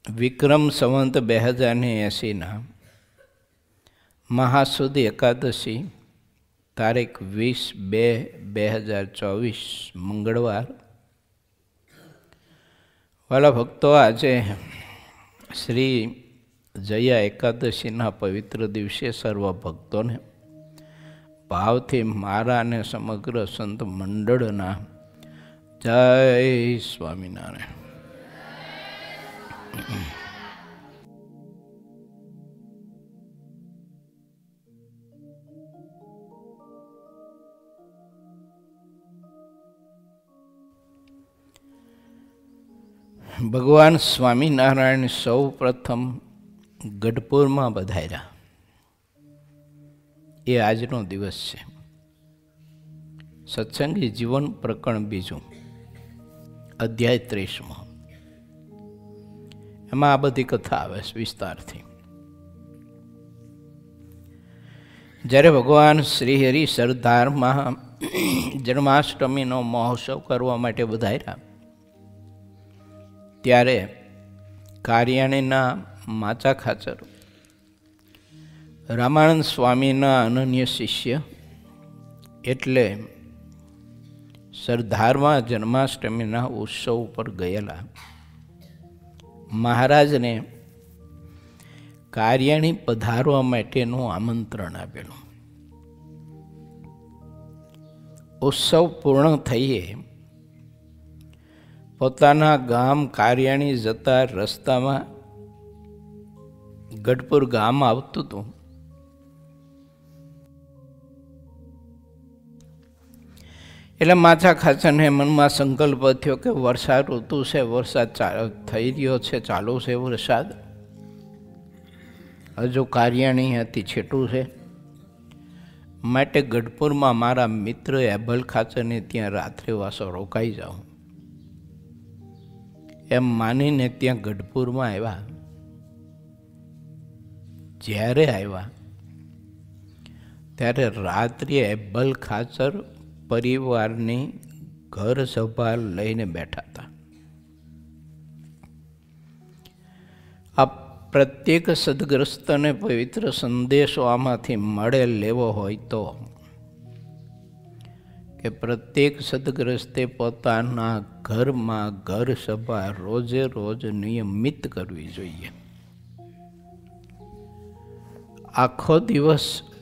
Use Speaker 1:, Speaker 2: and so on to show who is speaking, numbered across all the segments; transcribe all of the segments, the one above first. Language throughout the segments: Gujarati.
Speaker 1: વિક્રમ સંવંત 2080 મહાસુદ એકાદશી તારીખ 20/2/2024 મંગળવાર. વાલા ભક્તો, આજે શ્રી જયા એકાદશીના પવિત્ર દિવસે સર્વ ભક્તોને ભાવથી મારા અને સમગ્ર સંત મંડળના જય સ્વામિનારાયણ. ભગવાન સ્વામિનારાયણ સૌ પ્રથમ ગઢપુરમાં પધાર્યા. એ આજનો દિવસ છે. સત્સંગી જીવન પ્રકરણ 2, અધ્યાય 30. એમાં આ બધી કથા આવે વિસ્તારથી. જ્યારે ભગવાન શ્રી હરિ સરદારમાં જન્માષ્ટમીનો મહોત્સવ કરવા માટે પધાર્યા, ત્યારે કારિયાણીના માચા ખાચર રામાનંદ સ્વામીના અનન્ય શિષ્ય એટલે સરદારમાં જન્માષ્ટમીના ઉત્સવ ઉપર ગયેલા મહારાજને કારિયાણી પધારવા માટેનું આમંત્રણ આપેલું. ઉત્સવ પૂર્ણ થઈએ પોતાના ગામ કારિયાણી જતા રસ્તામાં ગઢપુર ગામ આવતું હતું. એટલે માથા ખાચરને મનમાં સંકલ્પ થયો કે વરસાદ ઋતુ છે, વરસાદ થઈ રહ્યો છે, ચાલુ છે વરસાદ, હજુ કારિયાણી હતી છેટું છે, માટે ગઢપુરમાં મારા મિત્ર એબલ ખાચરને ત્યાં રાત્રે વાસો રોકાઈ જાઉં એમ માનીને ત્યાં ગઢપુરમાં આવ્યા. જ્યારે આવ્યા ત્યારે રાત્રે એબલ ખાચર પરિવારની ઘર સભા લઈને બેઠા હતા. આ પ્રત્યેક સદગ્રસ્તને પવિત્ર સંદેશો આમાંથી મળે લેવો હોય તો કે પ્રત્યેક સદગ્રસ્તે પોતાના ઘરમાં ઘર સભા રોજે રોજ નિયમિત કરવી જોઈએ. આખો દિવસ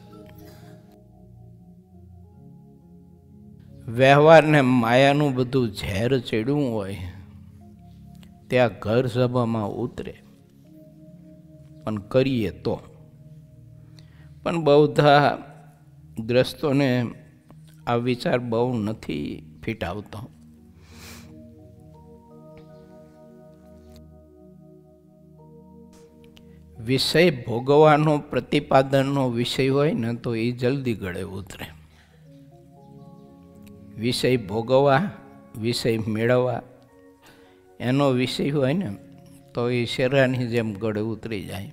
Speaker 1: વ્યવહારને માયાનું બધું ઝેર ચડ્યું હોય ત્યાં ઘર સભામાં ઉતરે, પણ કરીએ તો. પણ બધા ગ્રસ્તોને આ વિચાર બહુ નથી ફિટ આવતો. વિષય ભોગવાનો પ્રતિપાદનનો વિષય હોય ને તો એ જલ્દી ગળે ઉતરે. વિષય ભોગવવા, વિષય મેળવવા એનો વિષય હોય ને તો એ શેરાની જેમ ગળે ઉતરી જાય.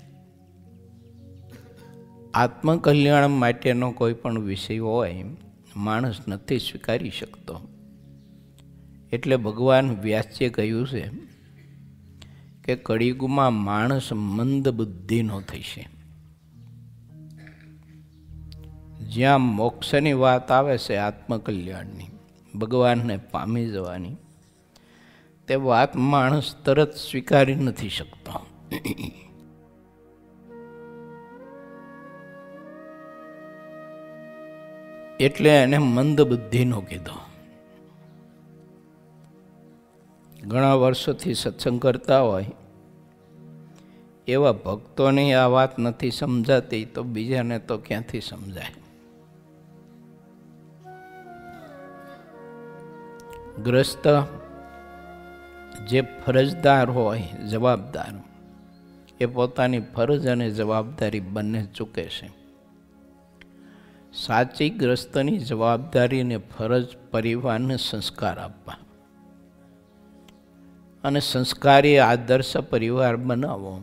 Speaker 1: આત્મકલ્યાણ માટેનો કોઈ પણ વિષય હોય માણસ નથી સ્વીકારી શકતો. એટલે ભગવાન વ્યાસે કહ્યું છે કે કળિયુગમાં માણસ મંદ બુદ્ધિનો થશે. જ્યાં મોક્ષની વાત આવે છે, આત્મકલ્યાણની, ભગવાનને પામી જવાની, તે વાત માણસ તરત સ્વીકારી નથી શકતો. એટલે એને મંદ બુદ્ધિનો કીધો. ઘણા વર્ષોથી સત્સંગ કરતા હોય એવા ભક્તોને આ વાત નથી સમજાતી તો બીજાને તો ક્યાંથી સમજાય. ગ્રસ્ત જે ફરજદાર હોય, જવાબદાર, એ પોતાની ફરજ અને જવાબદારી બંને ચૂકે છે. સાચી ગ્રસ્તની જવાબદારી અને ફરજ પરિવારને સંસ્કાર આપવા અને સંસ્કારી આદર્શ પરિવાર બનાવો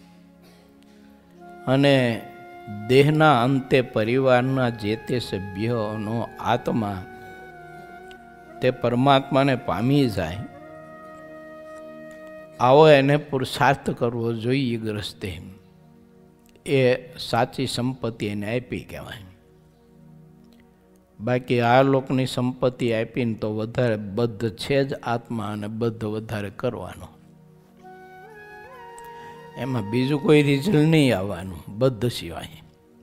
Speaker 1: અને દેહના અંતે પરિવારના જે તે સભ્યોનો આત્મા તે પરમાત્માને પામી જાય આવો એને પુરુષાર્થ કરવો જોઈએ ગ્રસ્તે, એ સાચી સંપત્તિ એને આપી કહેવાય. બાકી આ લોકની સંપત્તિ આપીને તો વધારે બદ્ધ છે જ આત્મા, અને બદ્ધ વધારે કરવાનો, એમાં બીજું કોઈ રિઝલ્ટ નહીં આવવાનું બદ્ધ સિવાય.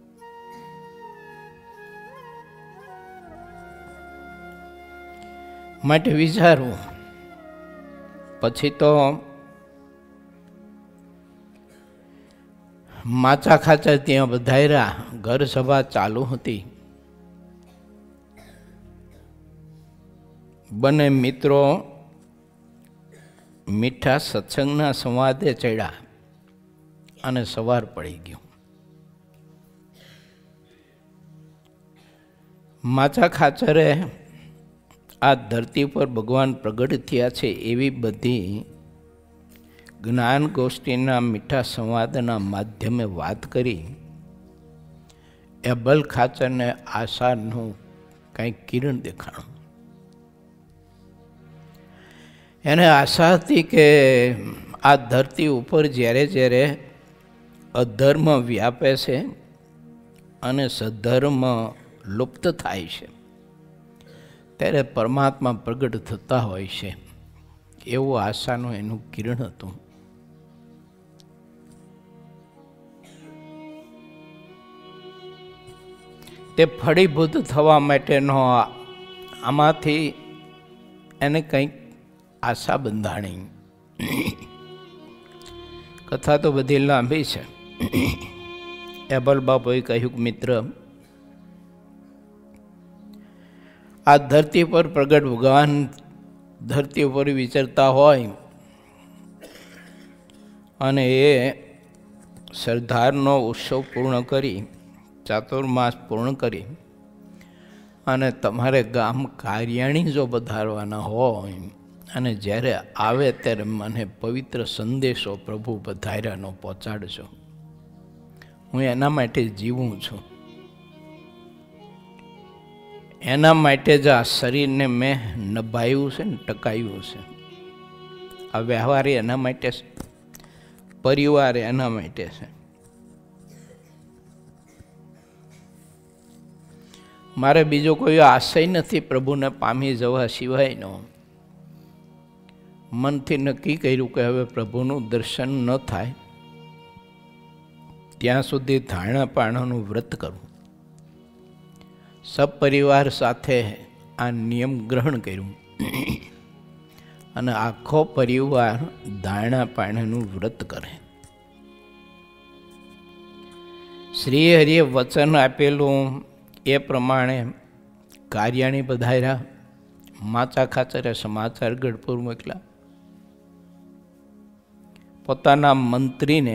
Speaker 1: માટે વિચારવું. પછી તો માચા ખાચા ત્યાં વધાર્યા, ઘર સભા ચાલુ હતી. બંને મિત્રો મીઠા સત્સંગના સંવાદે ચડ્યા અને સવાર પડી ગયું. માચા ખાચરે આ ધરતી પર ભગવાન પ્રગટ થયા છે એવી બધી જ્ઞાન ગોષ્ઠીના મીઠા સંવાદના માધ્યમે વાત કરી. એબલ ખાચરને આશાનું કંઈક કિરણ દેખાણું. એને આશા હતી કે આ ધરતી ઉપર જ્યારે જ્યારે અધર્મ વ્યાપે છે અને સધર્મ લુપ્ત થાય છે ત્યારે પરમાત્મા પ્રગટ થતા હોય છે, એવું આશાનું એનું કિરણ હતું. તે ફળીભૂત થવા માટેનો આમાંથી એને કંઈક આશા બંધાણી. કથા તો બધી લાંબી છે. એબલ બાપુએ કહ્યું કે મિત્ર, આ ધરતી પર પ્રગટ ભગવાન ધરતી ઉપર વિચરતા હોય અને એ સરદારનો ઉત્સવ પૂર્ણ કરી, ચાતુર્માસ પૂર્ણ કરી અને તમારે ગામ કાર્યાણી જો પધારવાના હોય અને જ્યારે આવે ત્યારે મને પવિત્ર સંદેશો પ્રભુ પધાર્યાનો પહોંચાડજો. હું એના માટે જીવું છું. એના માટે જ આ શરીરને મેં નભાયું છે ને ટકાયું છે. આ વ્યવહાર એના માટે છે, પરિવાર એના માટે છે. મારે બીજો કોઈ આશય નથી પ્રભુને પામી જવા સિવાયનો. મનથી નક્કી કર્યું કે હવે પ્રભુનું દર્શન ન થાય ત્યાં સુધી ધારણા પારણાનું વ્રત કરવું. સપરિવાર સાથે આ નિયમ ગ્રહણ કર્યું અને આખો પરિવાર ધારણા પારણાનું વ્રત કરે. શ્રી હરિએ વચન આપેલું એ પ્રમાણે કાર્યાણી પધાર્યા. માચા ખાચરે સમાચાર ગઢપુર મોકલ્યા. પોતાના મંત્રીને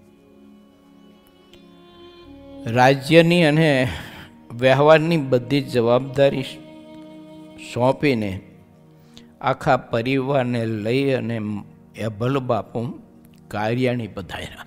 Speaker 1: રાજ્યની અને વ્યવહારની બધી જવાબદારી સોંપીને આખા પરિવારને લઈ અને એભલ બાપુ કાર્યાણી પધાર્યા.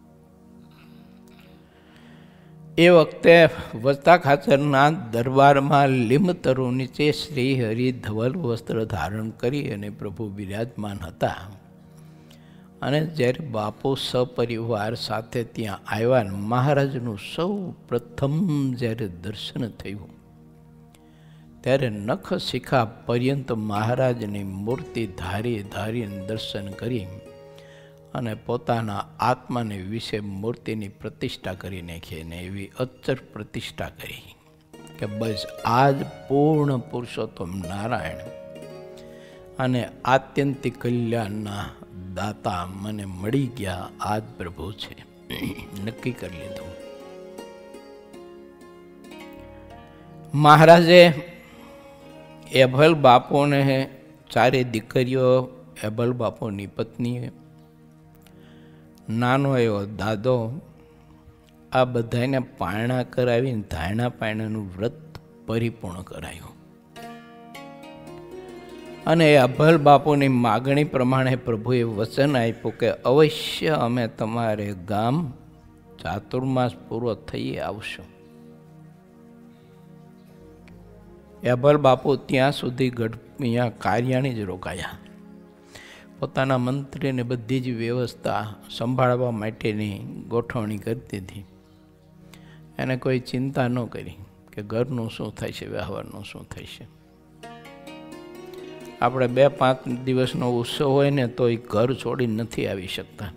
Speaker 1: એ વખતે વસ્તા ખાચરના દરબારમાં લીંબતરુ નીચે શ્રી હરિ ધવલ વસ્ત્ર ધારણ કરી અને પ્રભુ બિરાજમાન હતા. અને જ્યારે બાપુ સપરિવાર સાથે ત્યાં આવ્યા, મહારાજનું સૌ પ્રથમ જ્યારે દર્શન થયું ત્યારે નખ શિખા પર્યંત મહારાજની મૂર્તિ ધારી ધારીને દર્શન કરી અને પોતાના આત્માને વિશે મૂર્તિની પ્રતિષ્ઠા કરી નાખી. અને એવી અચર પ્રતિષ્ઠા કરી કે બસ આ જ પૂર્ણ પુરુષોત્તમ નારાયણ અને આત્યંતિક કલ્યાણના દાતા મને મળી ગયા, આ જ પ્રભુ છે. નક્કી કરી લીધું. મહારાજે એભલ બાપુને ચારે દીકરીઓ, એભલ બાપુની પત્ની, નાનો એવો દાદો, આ બધાને પારણા કરાવીને ધારણા પારણાનું વ્રત પરિપૂર્ણ કરાયું. અને અભલ બાપુની માગણી પ્રમાણે પ્રભુએ વચન આપ્યું કે અવશ્ય અમે તમારે ગામ ચાતુર્માસ પૂરો થઈ આવશું. અભલ બાપુ ત્યાં સુધી અહીંયા કાર્યાણી જ રોકાયા. પોતાના મંત્રીને બધી જ વ્યવસ્થા સંભાળવા માટેની ગોઠવણી કરતી હતી. એને કોઈ ચિંતા ન કરી કે ઘરનું શું થાય છે, વ્યવહારનું શું થાય છે. આપણે 2-5 દિવસનો ઉત્સવ હોય ને તો એ ઘર છોડી નથી આવી શકતા.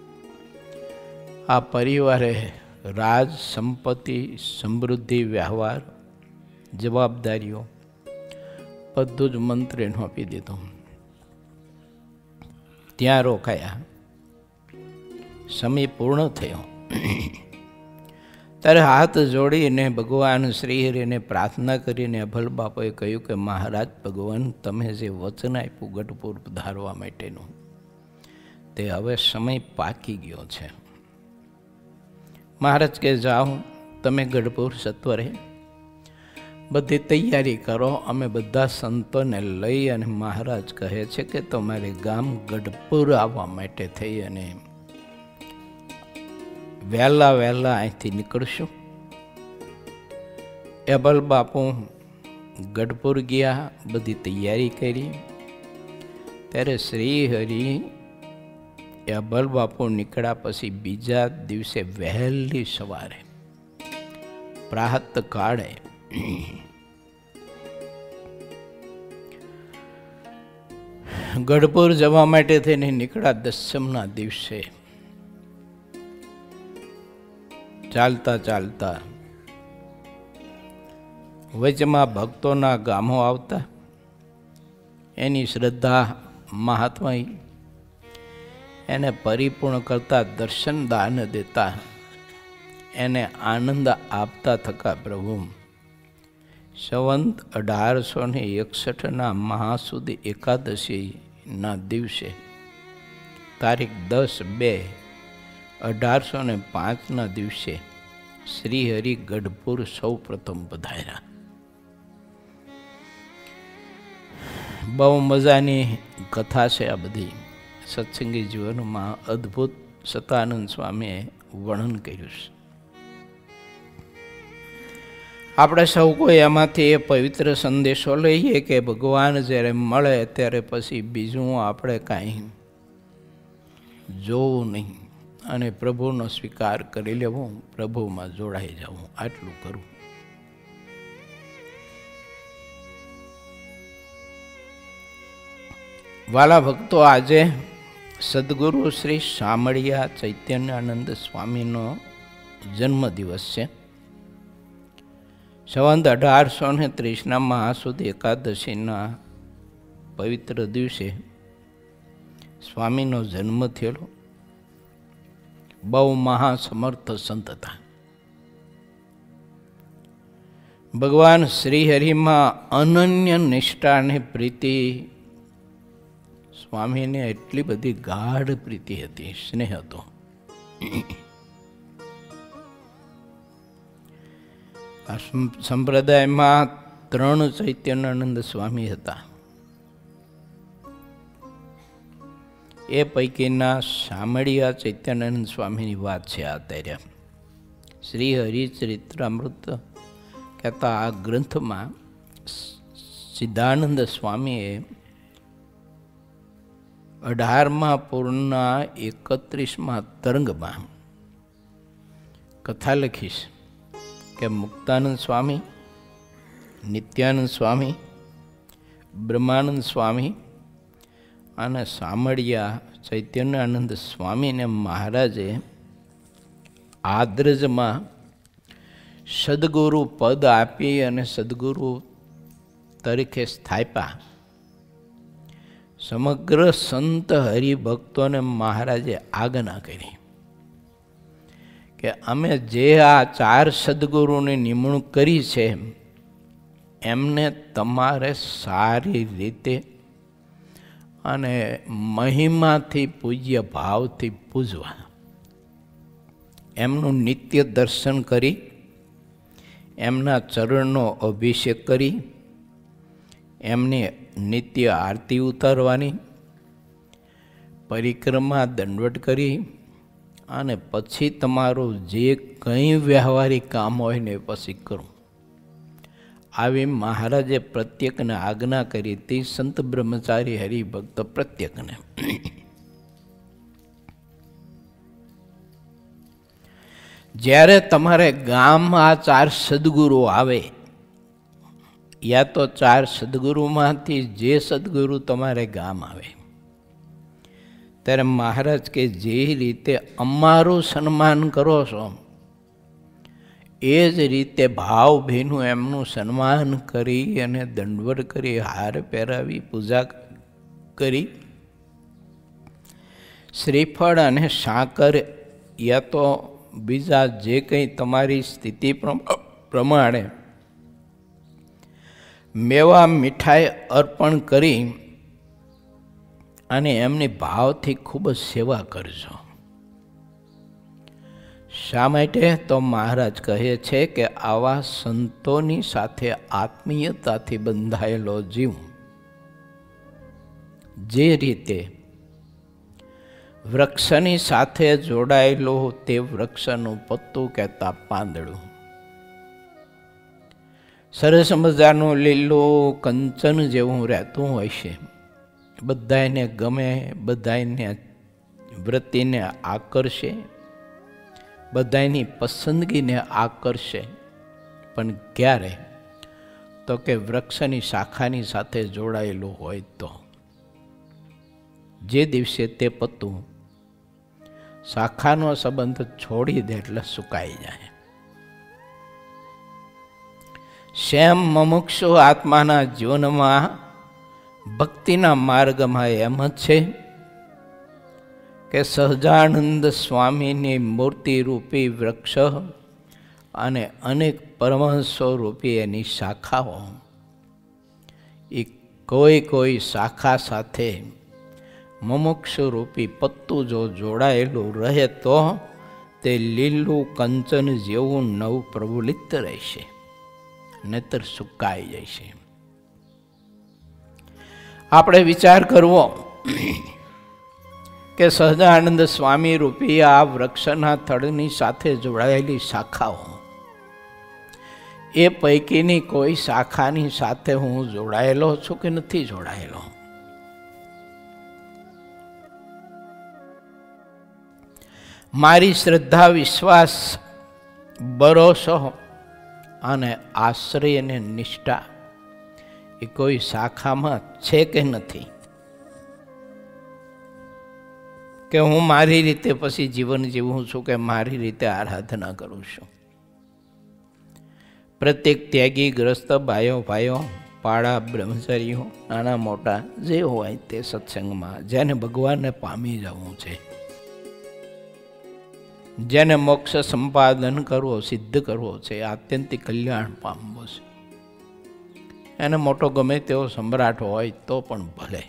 Speaker 1: આ પરિવારે રાજ, સંપત્તિ, સમૃદ્ધિ, વ્યવહાર, જવાબદારીઓ બધું જ મંત્રીને આપી દીધું. ત્યાં રોકાયા. સમય પૂર્ણ થયો ત્યારે હાથ જોડીને ભગવાન શ્રીહરિને પ્રાર્થના કરીને અભલ બાપોએ કહ્યું કે મહારાજ ભગવાન, તમે જે વચન આપ્યું ગઢપુર ધારવા માટેનું, તે હવે સમય પાકી ગયો છે. મહારાજ કે જાઓ તમે ગઢપુર સત્વરે બધી તૈયારી કરો. અમે બધા સંતોને લઈ અને મહારાજ કહે છે કે તમારે ગામ ગઢપુર આવવા માટે થઈ અને વહેલા અહીંથી નીકળશું. અભલ બાપુ ગઢપુર ગયા, બધી તૈયારી કરી. ત્યારે શ્રી હરિ અભલ બાપુ નીકળ્યા પછી બીજા દિવસે વહેલી સવારે પ્રાતઃ કાળે ગઢપુર જવા માટે થઈને નીકળ્યા. દસમના દિવસે ચાલતા વચમાં ભક્તોના ગામો આવતા, એની શ્રદ્ધા મહાત્મા એને પરિપૂર્ણ કરતા, દર્શન દાન દેતા, એને આનંદ આપતા થકા પ્રભુ સંવંત 1861 મહાસુદ એકાદશીના દિવસે તારીખ 10/2/1805 દિવસે શ્રી હરિ ગઢપુર સૌ પ્રથમ પધાર્યા. બહુ મજાની કથા છે આ બધી. સત્સંગી જીવનમાં અદ્ભુત સતાનંદ સ્વામીએ વર્ણન કર્યું છે. આપણે સૌ કોઈ એમાંથી એ પવિત્ર સંદેશો લઈએ કે ભગવાન જ્યારે મળે ત્યારે પછી બીજું આપણે કાંઈ જોવું નહીં અને પ્રભુનો સ્વીકાર કરી લેવો, પ્રભુમાં જોડાઈ જવું, આટલું કરવું. વાલા ભક્તો, આજે સદગુરુ શ્રી શામળિયા ચૈતન્યાનંદ સ્વામીનો જન્મદિવસ છે. સંવંત 1830 મહાસુદ એકાદશીના પવિત્ર દિવસે સ્વામીનો જન્મ થયેલો. બહુ મહાસમર્થ સંત હતા. ભગવાન શ્રીહરિમાં અનન્ય નિષ્ઠા અને પ્રીતિ, સ્વામીને એટલી બધી ગાઢ પ્રીતિ હતી, સ્નેહ હતો. આ સંપ્રદાયમાં 3 ચૈતન્યાનંદ સ્વામી હતા. એ પૈકીના શામળિયા ચૈતન્યાનંદ સ્વામીની વાત છે. અત્યારે શ્રી હરિચરિત્રામૃત કહેતા આ ગ્રંથમાં સિદ્ધાનંદ સ્વામીએ 18મા પૂર્ણના 31મા તરંગમાં કથા લખીશ કે મુક્તાનંદ સ્વામી, નિત્યાનંદ સ્વામી, બ્રહ્માનંદ સ્વામી અને શામળિયા ચૈતન્યાનંદ સ્વામીને મહારાજે આદ્રજમાં સદગુરુ પદ આપી અને સદગુરુ તરીકે સ્થાપ્યા. સમગ્ર સંત હરિભક્તોને મહારાજે આજ્ઞા કરી કે અમે જે આ 4 સદગુરુની નિમણૂક કરી છે એમને તમારે સારી રીતે અને મહિમાથી, પૂજ્ય ભાવથી પૂજવા. એમનું નિત્ય દર્શન કરી, એમના ચરણનો અભિષેક કરી, એમની નિત્ય આરતી ઉતારવાની, પરિક્રમા દંડવટ કરી અને પછી તમારું જે કંઈ વ્યવહારિક કામ હોય ને પછી કરું. આવી મહારાજે પ્રત્યેકને આજ્ઞા કરી હતી, સંત બ્રહ્મચારી હરિભક્ત પ્રત્યેકને. જ્યારે તમારે ગામમાં આ 4 સદગુરુ આવે, યા તો 4 સદગુરુમાંથી જે સદગુરુ તમારે ગામ આવે, ત્યારે મહારાજ કે જે રીતે અમારું સન્માન કરો છો એ જ રીતે ભાવ ભીનું એમનું સન્માન કરી અને દંડવત કરી, હાર પહેરાવી, પૂજા કરી, શ્રીફળ અને સાકર યા તો બીજા જે કંઈ તમારી સ્થિતિ પ્રમાણે મેવા મીઠાઈ અર્પણ કરી અને એમની ભાવથી ખૂબ જ સેવા કરજો. શા માટે? તો મહારાજ કહે છે કે આવા સંતોની સાથે આત્મીયતાથી બંધાયેલો જીવ જે રીતે વૃક્ષની સાથે જોડાયેલો તે વૃક્ષનું પત્તું કહેતા પાંદડું, સરસ મજાનું લીલું કંચન જેવું રહેતું હોય છે, બધાને ગમે, બધાને વૃત્તિને આકર્ષે, બધાની પસંદગીને આકર્ષે, પણ ક્યારે? તો કે વૃક્ષની શાખાની સાથે જોડાયેલું હોય તો. જે દિવસે તે પત્તું શાખાનો સંબંધ છોડી દે એટલે સુકાઈ જાય. શ્યામ મુમુક્ષુ આત્માના જીવનમાં ભક્તિના માર્ગમાં એમ જ છે કે સહજાનંદ સ્વામીની મૂર્તિ રૂપી વૃક્ષ અને અનેક પરમહંસો રૂપી એની શાખાઓ, એ કોઈ શાખા સાથે મુમુક્ષુ રૂપી પત્તું જો જોડાયેલું રહે તો તે લીલું કંચન જેવું નવ પ્રવૃત્ત રહેશે, નહીતર સુકાઈ જશે. આપણે વિચાર કરવો કે સહજાનંદ સ્વામી રૂપી આ વૃક્ષના થડની સાથે જોડાયેલી શાખાઓ, એ પૈકીની કોઈ શાખાની સાથે હું જોડાયેલો છું કે નથી જોડાયેલો? મારી શ્રદ્ધા, વિશ્વાસ, ભરોસો અને આશ્રય અને નિષ્ઠા એ કોઈ શાખામાં છે કે નથી? કે હું મારી રીતે પછી જીવન જીવું છું, કે મારી રીતે આરાધના કરું છું? પ્રત્યેક ત્યાગી ગ્રસ્ત ભાઈઓ, પાડા, બ્રહ્મચારીઓ, નાના મોટા જે હોય તે સત્સંગમાં, જેને ભગવાનને પામી જવું છે, જેને મોક્ષ સંપાદન કરવો, સિદ્ધ કરવો છે, આત્યંતિક કલ્યાણ પામવું છે, એને મોટો ગમે તેવો સમ્રાટ હોય તો પણ ભલે,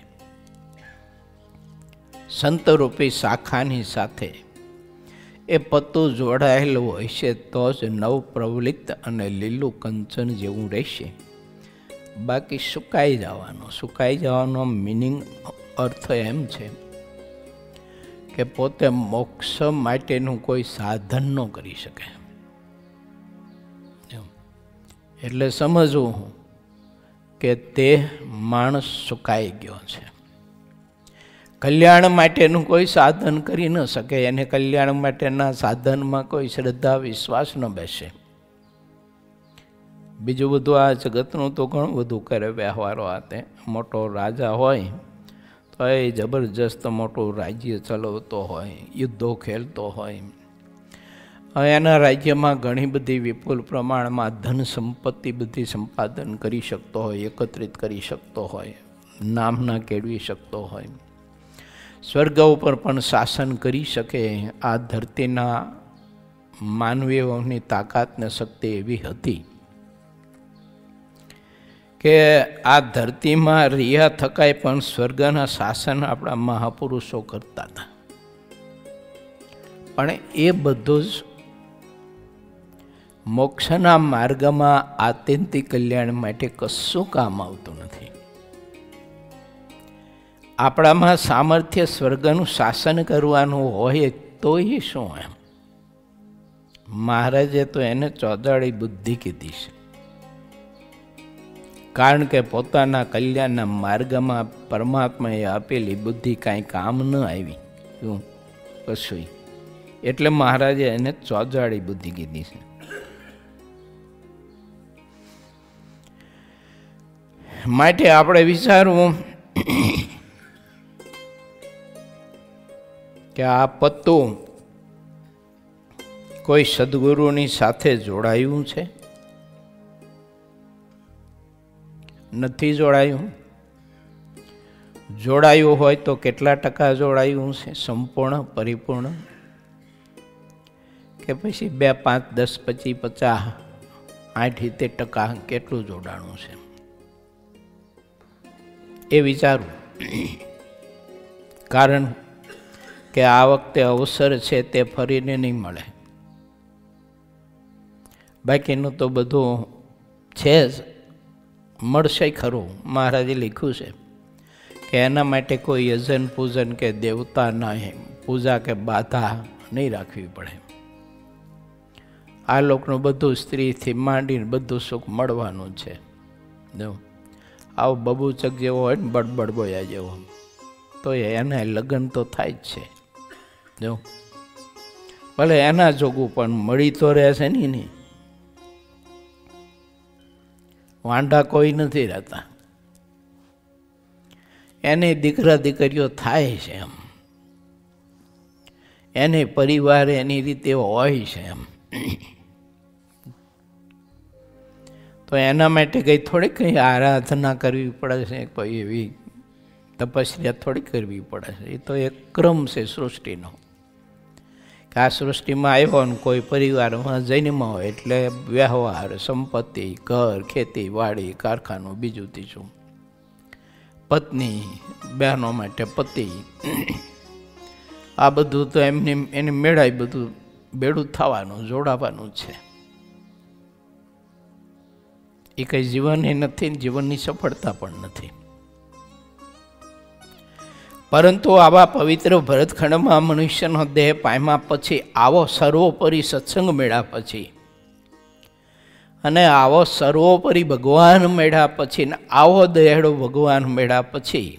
Speaker 1: સંતરૂપી શાખાની સાથે એ પત્તું જોડાયેલું હોય છે તો જ નવ પ્રવલિત અને લીલું કંચન જેવું રહેશે. બાકી સુકાઈ જવાનો મિનિંગ, અર્થ એમ છે કે પોતે મોક્ષ માટેનું કોઈ સાધન ન કરી શકે. એટલે સમજવું કે તે માણસ સુકાઈ ગયો છે. કલ્યાણ માટેનું કોઈ સાધન કરી ન શકે, એને કલ્યાણ માટેના સાધનમાં કોઈ શ્રદ્ધા, વિશ્વાસ ન બેસે. બીજું બધું આ જગતનું તો ઘણું બધું કરે વ્યવહારો. હાથે મોટો રાજા હોય તો એ જબરજસ્ત મોટું રાજ્ય ચલાવતો હોય, યુદ્ધો ખેલતો હોય, એના રાજ્યમાં ઘણી બધી વિપુલ પ્રમાણમાં ધન સંપત્તિ બધી સંપાદન કરી શકતો હોય, એકત્રિત કરી શકતો હોય, નામના કેળવી શકતો હોય, સ્વર્ગ ઉપર પણ શાસન કરી શકે. આ ધરતીના માનવીઓની તાકાત ને શક્તિ એવી હતી કે આ ધરતીમાં રહ્યા થકાય પણ સ્વર્ગના શાસન આપણા મહાપુરુષો કરતા હતા. પણ એ બધું જ મોક્ષના માર્ગમાં આત્યંતિક કલ્યાણ માટે કશું કામ આવતું નથી. આપણામાં સામર્થ્ય સ્વર્ગનું શાસન કરવાનું હોય તો એ શું? એમ મહારાજે તો એને ચોદાળી બુદ્ધિ કીધી છે. કારણ કે પોતાના કલ્યાણના માર્ગમાં પરમાત્માએ આપેલી બુદ્ધિ કાંઈ કામ ન આવી. શું? કશું. એટલે મહારાજે એને ચોજાડી બુદ્ધિ કીધી છે. માટે આપણે વિચારવું કે આ પત્તું કોઈ સદગુરુની સાથે જોડાયું છે? નથી જોડાયું. જોડાયું હોય તો કેટલા ટકા જોડાયું છે? સંપૂર્ણ, પરિપૂર્ણ? કે પછી 2, 5, 10, 25, 50, 60-70% કેટલું જોડાણું છે એ વિચારવું. કારણ કે આ વખતે અવસર છે તે ફરીને નહીં મળે. બાકીનું તો બધું છે જ, મળશે ખરું. મહારાજે લખ્યું છે કે એના માટે કોઈ યજન પૂજન કે દેવતાના પૂજા કે બાધા નહીં રાખવી પડે. આ લોકનું બધું સ્ત્રીથી માંડીને બધું સુખ મળવાનું છે. જો આવો બબૂચક જેવો હોય ને બડબડ બોયા જેવો, તો એના લગ્ન તો થાય જ છે. જો ભલે એના જોગું પણ મળી તો રહેશે નહીં. વાંઢા કોઈ નથી રહેતા. એને દીકરા દીકરીઓ થાય છે એમ, એને પરિવાર એની રીતે હોય છે એમ. તો એના માટે કંઈ આરાધના કરવી પડે છે, કોઈ એવી તપસ્યા થોડી કરવી પડે છે. એ તો એક ક્રમ છે સૃષ્ટિનો, કે આ સૃષ્ટિમાં આવ્યો ને કોઈ પરિવારમાં જન્મ હોય એટલે વ્યવહાર, સંપત્તિ, ઘર, ખેતી, વાડી, કારખાનું, બીજું ત્રીજું, પત્ની, બહેનો માટે પતિ, આ બધું તો એને મેળાય બધું બેડું થવાનું, જોડાવાનું છે. એ કંઈ જીવન એ નથી, જીવનની સફળતા પણ નથી. પરંતુ આવા પવિત્ર ભરતખંડમાં મનુષ્યનો દેહ પામ્યા પછી, આવો સર્વોપરી સત્સંગ મેળ્યા પછી, અને આવો સર્વોપરી ભગવાન મેળ્યા પછી, ને આવો દયાળુ ભગવાન મેળ્યા પછી,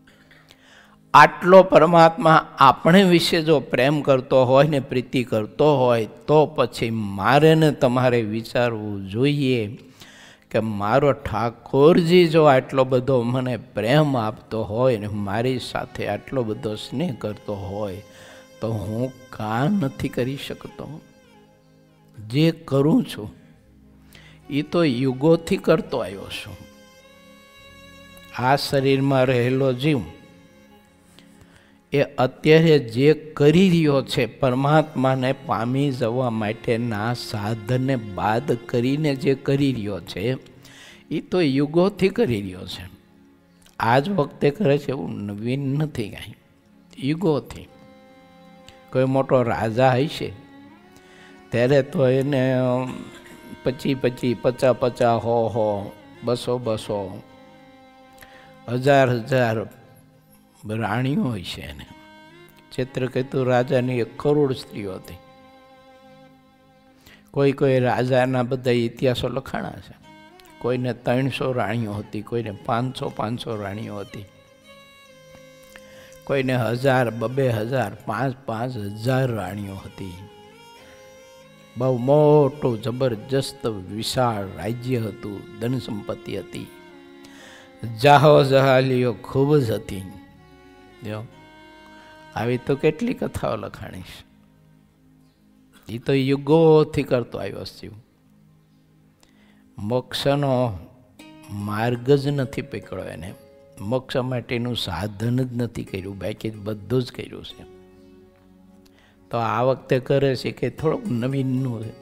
Speaker 1: આટલો પરમાત્મા આપણે વિશે જો પ્રેમ કરતો હોય ને પ્રીતિ કરતો હોય, તો પછી મારે ને તમારે વિચારવું જોઈએ કે મારો ઠાકોરજી જો આટલો બધો મને પ્રેમ આપતો હોય ને મારી સાથે આટલો બધો સ્નેહ કરતો હોય, તો હું કાં નથી કરી શકતો? જે કરું છું એ તો યુગોથી કરતો આવ્યો છું. આ શરીરમાં રહેલો જીવ એ અત્યારે જે કરી રહ્યો છે, પરમાત્માને પામી જવા માટેના સાધનને બાદ કરીને જે કરી રહ્યો છે, એ તો યુગોથી કરી રહ્યો છે. આજ વખતે કરે છે એવું નવીન નથી કાંઈ. યુગોથી કોઈ મોટો રાજા હશે ત્યારે તો એને 25-25, 50-50, 100-100, 200-1000 રાણીઓ હોય છે. એને ચિત્રકેતુ રાજાની 1 કરોડ સ્ત્રીઓ હતી. કોઈ રાજાના બધા ઇતિહાસો લખાણા છે. કોઈને 300 રાણીઓ હતી, કોઈને 500 રાણીઓ હતી, કોઈને 1000, 2000, 5000 રાણીઓ હતી. બહુ મોટું જબરજસ્ત વિશાળ રાજ્ય હતું, ધન સંપત્તિ હતી, જાહો જહાલીઓ ખૂબ જ હતી. જો આવી તો કેટલી કથાઓ લખાણીશ. એ તો યુગોથી કરતો આવ્યો છે. મોક્ષનો માર્ગ જ નથી પકડ્યો એને, મોક્ષ માટેનું સાધન જ નથી કર્યું, બાકી બધું જ કર્યું છે. તો આ વખતે કરે છે કે થોડુંક નવીનનું છે.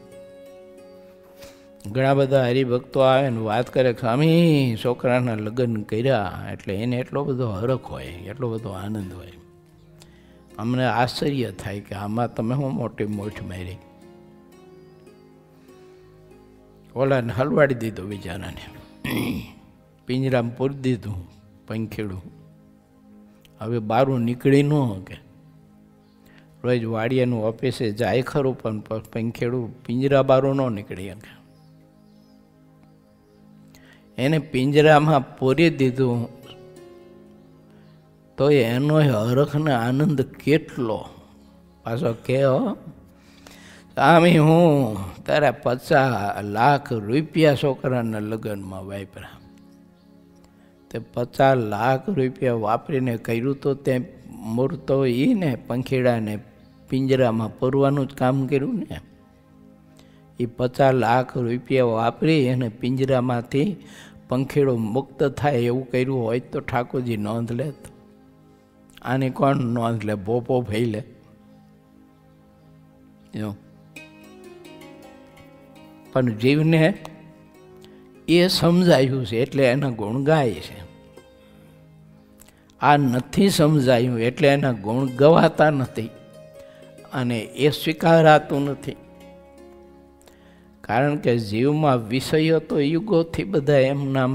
Speaker 1: ઘણા બધા હરિભક્તો આવે ને વાત કરે, સ્વામી છોકરાના લગ્ન કર્યા એટલે એને એટલો બધો હરખ હોય, એટલો બધો આનંદ હોય. અમને આશ્ચર્ય થાય કે આમાં તમે શું મોટી મોઠ મારી. ઓલાને હલવાડી દીધું બિચારાને, પિંજરામાં પૂરી દીધું પંખેડું. હવે બારું નીકળી ન શકે. રોજ વાડિયાનું ઓફિસે જાય ખરું પણ પંખેડું પિંજરા બારું ન નીકળી શકે. એને પિંજરામાં પૂરી દીધું તો એનો હરખને આનંદ કેટલો. પાછો કે સ્વામી હું તારા 50 લાખ રૂપિયા છોકરાના લગ્નમાં વાપર્યા. તે 50 લાખ રૂપિયા વાપરીને કર્યું તો તે મૂર્તો એ ને પંખીડાને પિંજરામાં પૂરવાનું જ કામ કર્યું ને. એ 50 લાખ રૂપિયા વાપરી અને પિંજરામાંથી પંખીડો મુક્ત થાય એવું કર્યું હોય તો ઠાકોરજી નોંધ લે. આની કોણ નોંધ લે? ભોપો ભાઈ લે. પણ જીવને એ સમજાયું છે એટલે એના ગુણ ગાય છે. આ નથી સમજાયું એટલે એના ગુણ ગવાતા નથી અને એ સ્વીકારાતું નથી. કારણ કે જીવમાં વિષયો તો યુગોથી બધા એમ નામ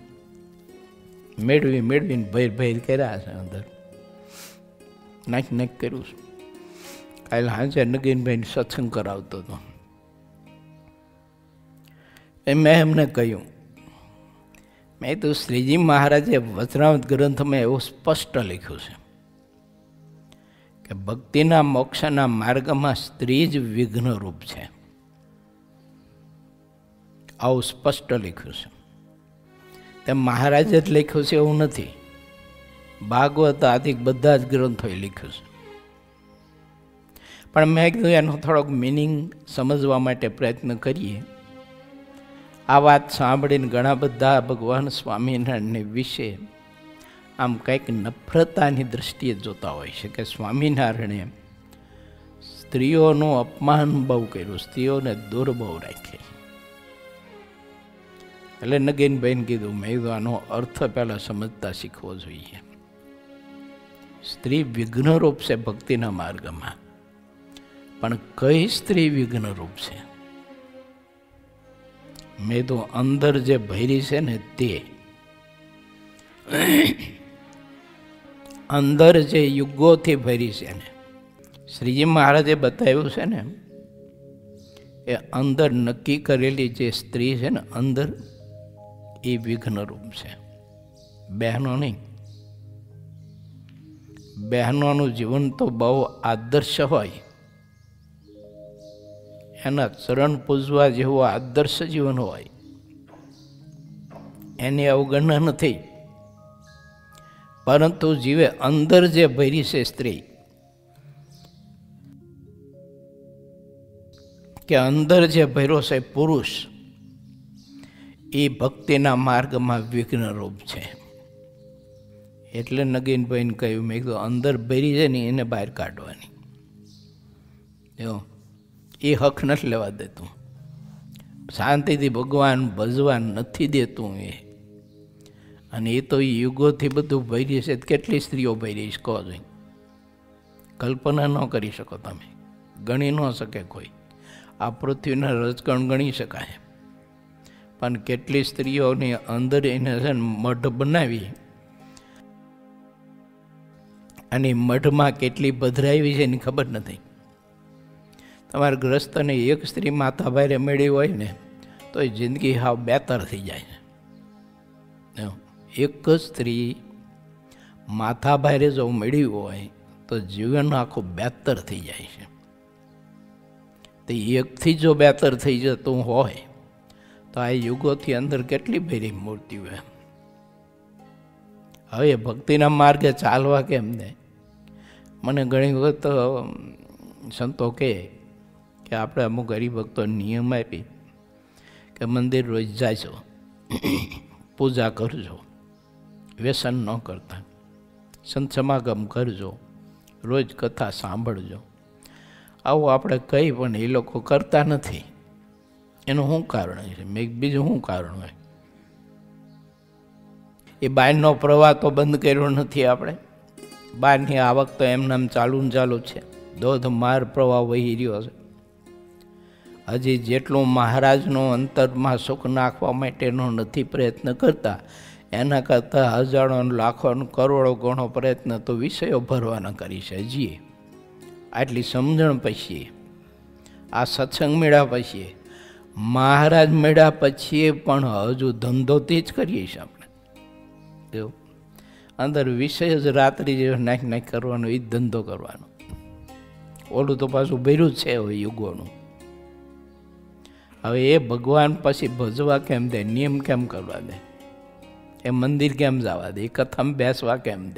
Speaker 1: મેળવીને ભેર કર્યા છે. અંદર નાખ કર્યું છે. કાલે હાજે નગીનભાઈને સત્સંગ કરાવતો હતો. મેં એમને કહ્યું, મેં તો શ્રીજી મહારાજે વચનામૃત ગ્રંથમાં એવું સ્પષ્ટ લખ્યું છે કે ભક્તિના મોક્ષના માર્ગમાં સ્ત્રી જ વિઘ્નરૂપ છે. આવું સ્પષ્ટ લખ્યું છે. તેમ મહારાજે જ લખ્યું છે એવું નથી. ભાગવત આદિક બધા જ ગ્રંથોએ લખ્યું છે. પણ મેં કીધું એનો થોડોક મિનિંગ સમજવા માટે પ્રયત્ન કરીએ. આ વાત સાંભળીને ઘણા બધા ભગવાન સ્વામિનારાયણને વિશે આમ કંઈક નફરતાની દૃષ્ટિએ જોતા હોય છે કે સ્વામિનારાયણે સ્ત્રીઓનું અપમાન બહુ કર્યું, સ્ત્રીઓને દૂર બહુ રાખી. એટલે નગીનભાઈને કીધું, મેં કીધું આનો અર્થ પહેલાં સમજતા શીખવો જોઈએ. સ્ત્રી વિઘ્નરૂપ છે ભક્તિના માર્ગમાં, પણ કઈ સ્ત્રી વિઘ્નરૂપ છે? મેં તો અંદર જે ભરી છે ને તે, અંદર જે યુગોથી ભરી છે ને, શ્રીજી મહારાજે બતાવ્યું છે ને, એ અંદર નક્કી કરેલી જે સ્ત્રી છે ને અંદર, એ વિઘ્નરૂપ છે. બહેનો નહીં. બહેનોનું જીવન તો બહુ આદર્શ હોય, એના ચરણ પૂજવા જેવું આદર્શ જીવન હોય, એની અવગણના નથી. પરંતુ જીવે અંદર જે ભરી છે સ્ત્રી, કે અંદર જે ભર્યો છે પુરુષ, એ ભક્તિના માર્ગમાં વિઘ્નરૂપ છે. એટલે નગીનભાઈને કહ્યું, મેં કીધું અંદર ભરી છે ને એને બહાર કાઢવાની. જો એ હક નથી લેવા દેતું, શાંતિથી ભગવાન ભજવા નથી દેતું એ. અને એ તો યુગોથી બધું ભરી છે. કેટલી સ્ત્રીઓ ભરી છે કહો જોઈએ? કલ્પના ન કરી શકો તમે, ગણી ન શકે કોઈ. આ પૃથ્વીના રજકણ ગણી શકાય, પણ કેટલી સ્ત્રીઓની અંદર એને છે ને મઢ બનાવી, અને મઢમાં કેટલી પધરાવી છે એની ખબર નથી. તમારા ગ્રસ્તને એક સ્ત્રી માથા ભારે મેળવી હોય ને તો એ જિંદગી હાવ બેતર થઈ જાય છે. એક જ સ્ત્રી માથા ભારે જો મેળવી હોય તો જીવન આખું બેતર થઈ જાય છે. તો એકથી જો બેતર થઈ જતું હોય તો આ યુગોથી અંદર કેટલી ભેરી મૂર્તિ હોય. હવે ભક્તિના માર્ગે ચાલવા કેમ ને? મને ઘણી વખત સંતો કહે કે આપણે અમુક હરિભક્તો નિયમ આપી કે મંદિર રોજ જાજો, પૂજા કરજો, વ્યસન ન કરતા, સંત સમાગમ કરજો, રોજ કથા સાંભળજો. આવું આપણે કહી પણ એ લોકો કરતા નથી. એનું શું કારણ છે? મેં બીજું શું કારણ હોય? એ બહારનો પ્રવાહ તો બંધ કર્યો નથી આપણે. બહારની આવક તો એમનામ ચાલુ ને ચાલુ છે. ધોધમાર પ્રવાહ વહી રહ્યો છે. હજી જેટલું મહારાજનો અંતરમાં સુખ નાખવા માટેનો નથી પ્રયત્ન કરતા, એના કરતાં હજારો લાખો કરોડો ગણો પ્રયત્ન તો વિષયો ભરવાના કરી છે. હજી આટલી સમજણ પછી, આ સત્સંગ મેળા પછી મહારાજ મળ્યા પછી પણ હજુ ધંધોથી જ કરીએ છીએ આપણે. જો અંદર વિષય જ રાત્રિ જેવો નાખ કરવાનો, એ જ ધંધો કરવાનો. ઓલું તો પાછું ભર્યું જ છે હવે યુગોનું. હવે એ ભગવાન પછી ભજવા કેમ દે, નિયમ કેમ કરવા દે, એ મંદિર કેમ જવા દે, એ કથામાં બેસવા કેમ દે,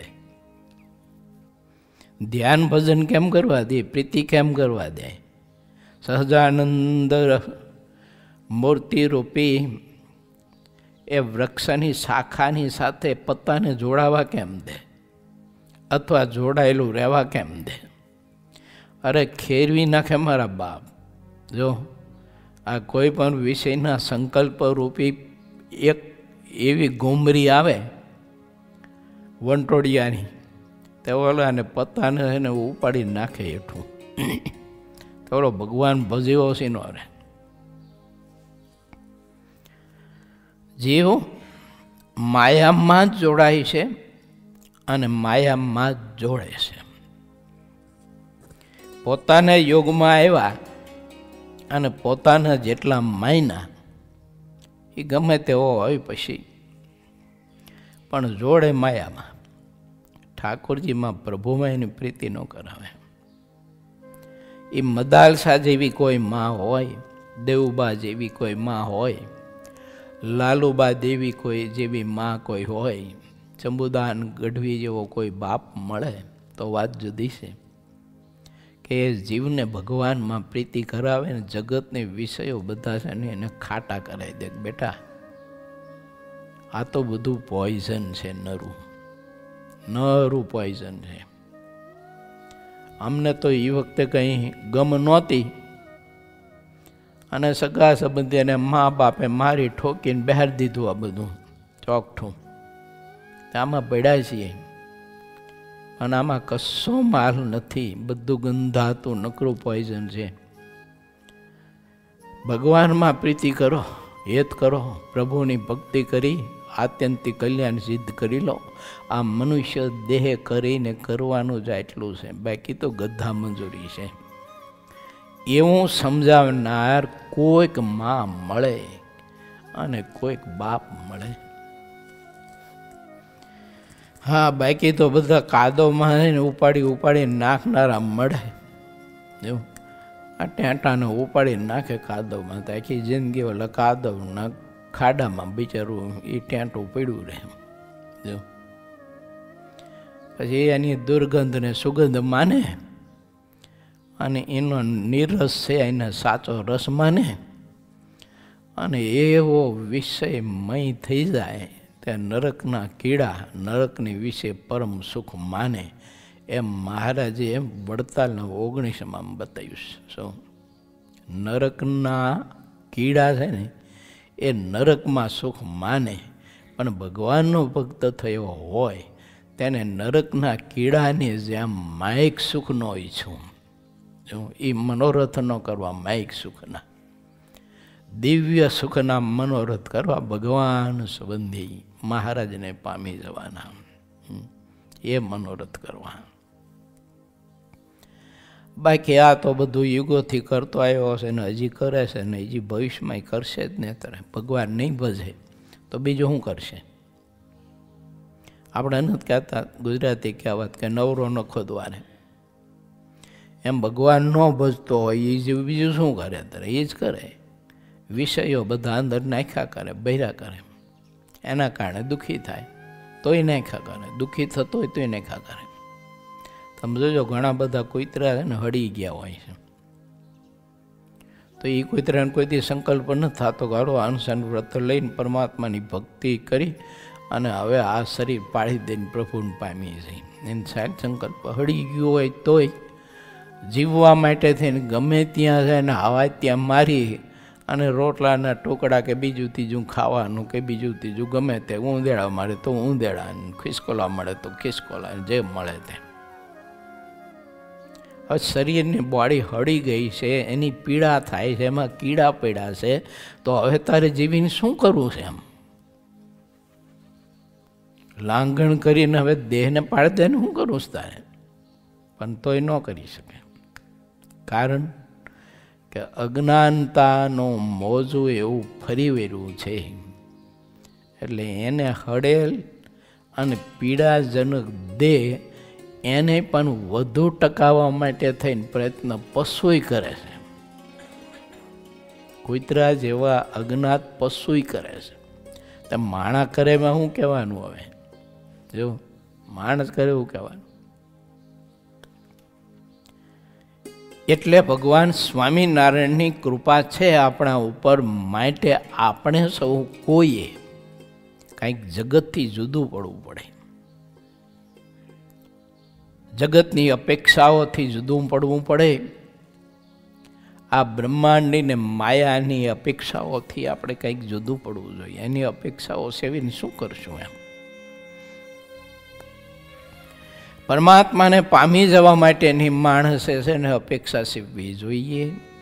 Speaker 1: ધ્યાન ભજન કેમ કરવા દે, પ્રીતિ કેમ કરવા દે, સહજાનંદ મૂર્તિ રૂપી એ વૃક્ષની શાખાની સાથે પત્તાને જોડાવા કેમ દે, અથવા જોડાયેલું રહેવા કેમ દે. અરે ખેરવી નાખે મારા બાપ. જો આ કોઈ પણ વિષયના સંકલ્પ રૂપી એક એવી ગુમરી આવે વંટોડિયાની, તે ઓલાને પત્તાને એને ઉપાડી નાખે હેઠું. થોડો ભગવાન ભજ્યો છે નો રે. જીવ માયામાં જ જોડાય છે અને માયામાં જ જોડે છે. પોતાના યોગમાં આવ્યા અને પોતાના જેટલા માયના એ ગમે તેવો હોય પછી પણ જોડે માયામાં. ઠાકોરજીમાં પ્રભુમાં એની પ્રીતિ ન કરાવે. એ મદાલસા જેવી કોઈ માં હોય, દેવુબા જેવી કોઈ માં હોય, લાલુબા દેવી કોઈ જેવી માં કોઈ હોય, ચંબુદાન ગઢવી જેવો કોઈ બાપ મળે તો વાત જુદી છે કે એ જીવને ભગવાનમાં પ્રીતિ કરાવે ને જગતને વિષયો બધા છે ને એને ખાટા કરાવી દે. બેટા આ તો બધું પોઈઝન છે, નરું પોઈઝન છે. અમને તો એ વખતે કંઈ ગમ નહોતી અને સગા સંબંધી અને મા બાપે મારી ઠોકીને બહાર દીધું આ બધું ચોકઠું. આમાં પડ્યા છીએ અને આમાં કશો માલ નથી, બધું ગંધાતું નકરું પોઈઝન છે. ભગવાનમાં પ્રીતિ કરો, હેત કરો, પ્રભુની ભક્તિ કરી આત્યંતિક કલ્યાણ સિદ્ધ કરી લો. આ મનુષ્ય દેહ કરીને કરવાનું જ એટલું છે, બાકી તો ગધા મંજૂરી છે. એવું સમજાવનાર કોઈક માં મળે અને કોઈક બાપ મળે. હા, બાકી તો બધા કાદવમાં ઉપાડી નાખનારા મળે. એવું આ ટેંટાને ઉપાડી નાખે કાદવમાં, તો આખી જિંદગી ઓલા કાદવના ખાડામાં બિચારું એ ટેંટું પડ્યું રહે. જો પછી એની દુર્ગંધ ને સુગંધ માને અને એનો નિરસ છે એને સાચો રસ માને અને એવો વિષયમય થઈ જાય તે નરકના કીડા નરકની વિશે પરમ સુખ માને. એમ મહારાજે વડતાલના 19માં બતાવ્યું છે. શું નરકના કીડા છે ને એ નરકમાં સુખ માને, પણ ભગવાનનો ભક્ત થયો હોય તેને નરકના કીડાને જ્યાં માયિક સુખ ન ઈચ્છું, એ મનોરથ ન કરવા, માયિક સુખના દિવ્ય સુખના મનોરથ કરવા, ભગવાન સંબંધી મહારાજને પામી જવાના, એ મનોરથ કરવા. બાકી આ તો બધું યુગોથી કરતો આવ્યો હશે ને હજી કરે છે ને હજી ભવિષ્યમાં કરશે જ ને. ત્યારે ભગવાન નહીં ભજે તો બીજું શું કરશે? આપણે નથી કહેતા ગુજરાતી કહેવત કે નવરો નખો દ્વારે. એમ ભગવાન ન ભજતો હોય એ બીજું શું કરે? ત્યારે એ જ કરે, વિષયો બધા અંદર નાખ્યા કરે, બહેરા કરે, એના કારણે દુઃખી થાય તોય નાખ્યા કરે, દુઃખી થતો હોય તોય નાખ્યા કરે. તમે જોજો ઘણા બધા કૂતરા છે ને હળી ગયા હોય છે, તો એ કૂતરાને કોઈથી સંકલ્પ નથી થતો કે હાલો અનશન વ્રત લઈને પરમાત્માની ભક્તિ કરી અને હવે આ શરીર પાડી દઈને પ્રભુને પામી જાય. એને સાહેબ સંકલ્પ હળી ગયો હોય તોય જીવવા માટે થઈને ગમે ત્યાં જાય ને હવા ત્યાં મારી અને રોટલાના ટુકડા કે બીજું ત્રીજું ખાવાનું કે બીજું ત્રીજું ગમે તે ઊંધેડા મળે તો ઊંધેડા, ખિસકોલા મળે તો ખિસકોલા, જે મળે તે. હવે શરીરની બોડી હળી ગઈ છે, એની પીડા થાય છે, એમાં કીડા પડ્યા છે, તો હવે તારે જીવીને શું કરવું છે? એમ લાંઘણ કરીને હવે દેહને પાડી દે ને શું કરવું છે તારે? પણ તોય ન કરી શકે. કારણ કે કે અજ્ઞાનતાનો મોજું એવું ફરી વળ્યું છે, એટલે એને હળેલ અને પીડાજનક દેહ એને પણ વધુ ટકાવવા માટે થઈને પ્રયત્ન પશુય કરે છે. કૂતરા જેવા અજ્ઞાત પશુય કરે છે. તો માણસ કરે એમાં શું કહેવાનું? હવે જો માણસ કરે એવું કહેવાનું. એટલે ભગવાન સ્વામિનારાયણની કૃપા છે આપણા ઉપર, માટે આપણે સૌ કોઈએ કંઈક જગતથી જુદું પડવું પડે. જગતની અપેક્ષાઓથી જુદું પડવું પડે. આ બ્રહ્માંડની ને માયાની અપેક્ષાઓથી આપણે કંઈક જુદું પડવું જોઈએ. એની અપેક્ષાઓ સેવીને શું કરશું? એમ પરમાત્માને પામી જવા માટેની માણસે છે ને અપેક્ષા સેવવી જોઈએ,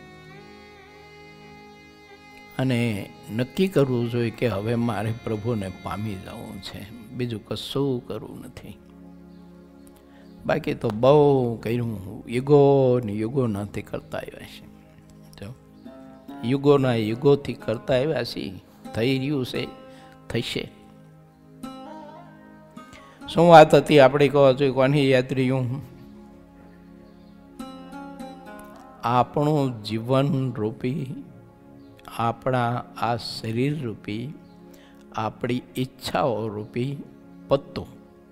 Speaker 1: અને નક્કી કરવું જોઈએ કે હવે મારે પ્રભુને પામી જવું છે, બીજું કશું કરવું નથી. બાકી તો બહુ કર્યું, યુગો ને યુગો નથી કરતા આવ્યા છે. જો યુગોના યુગોથી કરતા આવ્યા છીએ, થઈ રહ્યું છે, થશે. શું વાત હતી આપણે કહો છો? કોની યાત્રીઓ? આપણું જીવન રૂપી, આપણા આ શરીર રૂપી, આપણી ઈચ્છાઓ રૂપી પત્તું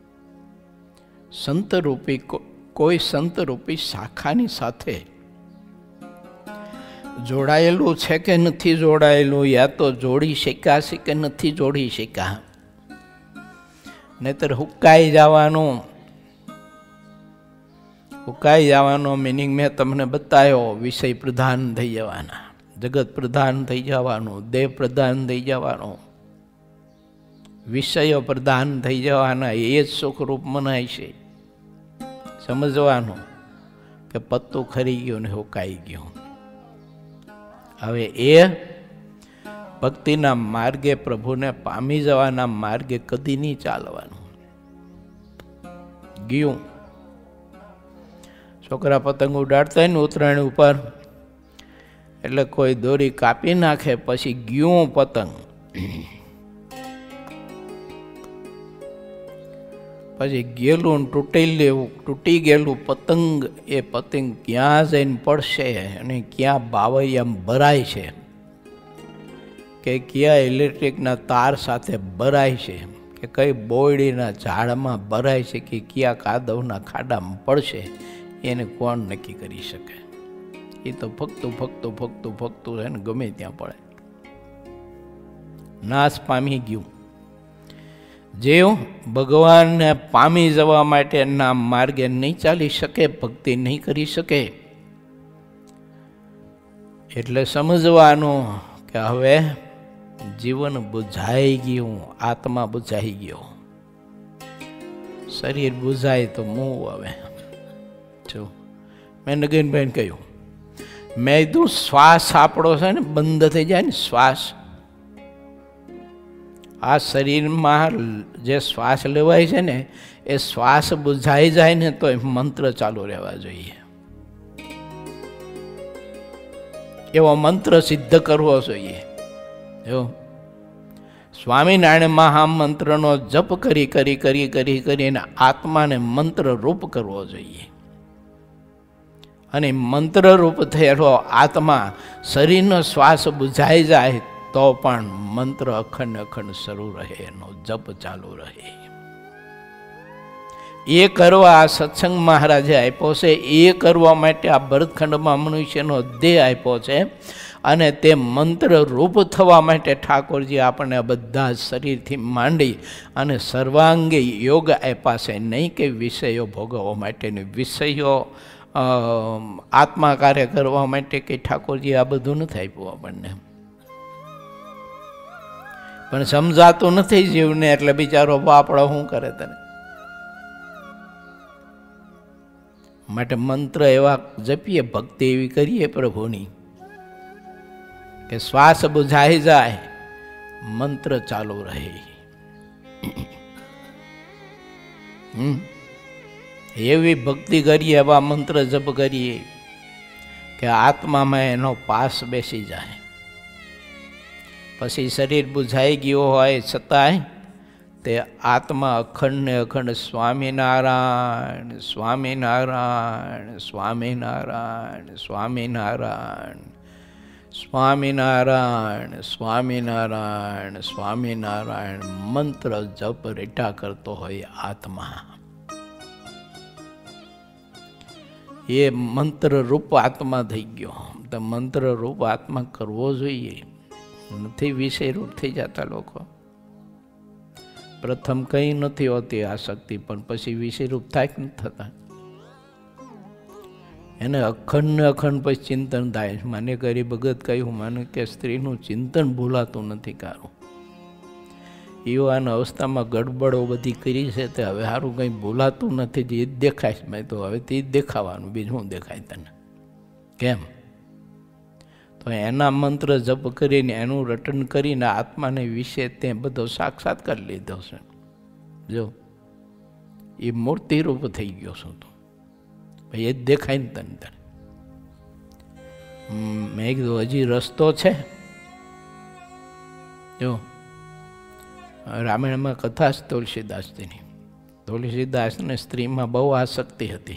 Speaker 1: સંતરૂપી કોઈ સંતરૂપી શાખાની સાથે જોડાયેલું છે કે નથી જોડાયેલું, યા તો જોડી શક્યા કે નથી જોડી શક્યા. નહીતર હુકાઈ જવાનું. હુકાઈ જવાનો મિનિંગ મેં તમને બતાવ્યો. વિષય પ્રધાન થઈ જવાના, જગત પ્રધાન થઈ જવાનું, દેહ પ્રધાન થઈ જવાનું, વિષયો પ્રધાન થઈ જવાના. એ જ સુખરૂપ મનાય છે. સમજવાનું કે પત્તું ખરી ગયું ને હુકાઈ ગયું. હવે એ ભક્તિના માર્ગે, પ્રભુને પામી જવાના માર્ગે કદી નહીં ચાલવાનું. ગયું છોકરા પતંગ ઉડાડતા હોય ને ઉત્તરાયણ ઉપર, એટલે કોઈ દોરી કાપી નાખે, પછી ગયું પતંગ, પછી ગયેલું તૂટી ગયેલું પતંગ, એ પતંગ ક્યાં જઈને પડશે અને ક્યાં બાવૈયામ ભરાય છે, કે ક્યાં ઇલેક્ટ્રિકના તાર સાથે ભરાય છે, કે કઈ બોયડીના ઝાડમાં ભરાય છે, કે ક્યાં કાદવના ખાડામાં પડશે, એને કોણ નક્કી કરી શકે? એ તો ફકતું છે ને ગમે ત્યાં પડે. નાશ પામી ગયું. જેવ ભગવાનને પામી જવા માટેના માર્ગે નહીં ચાલી શકે, ભક્તિ નહીં કરી શકે, એટલે સમજવાનું કે હવે જીવન બુઝાઈ ગયું, આત્મા બુઝાઈ ગયો. શરીર બુઝાય તો મું આવે. જો મેં નગીનભાઈને કહ્યું, મેં કીધું શ્વાસ આપણો છે ને બંધ થઈ જાય ને, શ્વાસ આ શરીરમાં જે શ્વાસ લેવાય છે ને, એ શ્વાસ બુઝાઈ જાય ને તો એ મંત્ર ચાલુ રહેવા જોઈએ. એવો મંત્ર સિદ્ધ કરવો જોઈએ. જો સ્વામિનારાયણ મહામંત્રનો જપ કરીને આત્માને મંત્ર રૂપ કરવો જોઈએ. અને મંત્ર રૂપ થયેલો આત્મા શરીરનો શ્વાસ બુઝાઈ જાય તો પણ મંત્ર અખંડ શરૂ રહે, એનો જપ ચાલુ રહે. એ કરવા આ સત્સંગ મહારાજે આપ્યો છે. એ કરવા માટે આ ભરતખંડમાં મનુષ્યનો દેહ આપ્યો છે. અને તે મંત્ર રૂપ થવા માટે ઠાકોરજી આપણને બધા શરીરથી માંડી અને સર્વાંગી યોગ આપ્યા છે. નહીં કે વિષયો ભોગવવા માટેની, વિષયો આત્મા કાર્ય કરવા માટે કે ઠાકોરજી આ બધું નથી આપ્યું આપણને. પણ સમજાતું નથી જીવને, એટલે બિચારો બાપડો શું કરે તને? માટે મંત્ર એવા જપીએ, ભક્તિ એવી કરીએ પ્રભુની કે શ્વાસ બુઝાઈ જાય, મંત્ર ચાલુ રહે. એવી ભક્તિ કરીએ, એવા મંત્ર જપ કરીએ કે આત્મામાં એનો પાસ બેસી જાય. પછી શરીર બુઝાઈ ગયું હોય છતાંય તે આત્મા અખંડ ને અખંડ સ્વામિનારાયણ સ્વામિનારાયણ સ્વામિનારાયણ સ્વામિનારાયણ સ્વામિનારાયણ સ્વામિનારાયણ સ્વામિનારાયણ મંત્ર જપ રેટા કરતો હોય આત્મા. એ મંત્ર રૂપ આત્મા થઈ ગયો. તો મંત્ર રૂપ આત્મા કરવો જોઈએ, નથી વિષય રૂપ થઈ જતા લોકો. પ્રથમ કંઈ નથી હોતી આસક્તિ, પણ પછી વિષય રૂપ થાય કે નથી થતા. એને અખંડ ને અખંડ પછી ચિંતન થાય. મને કરી ભગત કહ્યું, મને કે સ્ત્રીનું ચિંતન ભૂલાતું નથી કારું. યુવાન અવસ્થામાં ગડબડો બધી કરી છે, તે હવે સારું કંઈ ભૂલાતું નથી. જે જ દેખાય છે મેં તો હવે તે જ દેખાવાનું, બીજું શું દેખાય તને? કેમ? તો એના મંત્ર જપ કરીને એનું રટન કરીને આત્માને વિશે તે બધો સાક્ષાત કરી લીધો છે. જો એ મૂર્તિરૂપ થઈ ગયો છું તું, ભાઈ એ જ દેખાય ને તને તને. મેં કીધું હજી રસ્તો છે. જો રામાયણમાં કથા છે તુલસીદાસજીની. તુલસીદાસને સ્ત્રીમાં બહુ આસક્તિ હતી,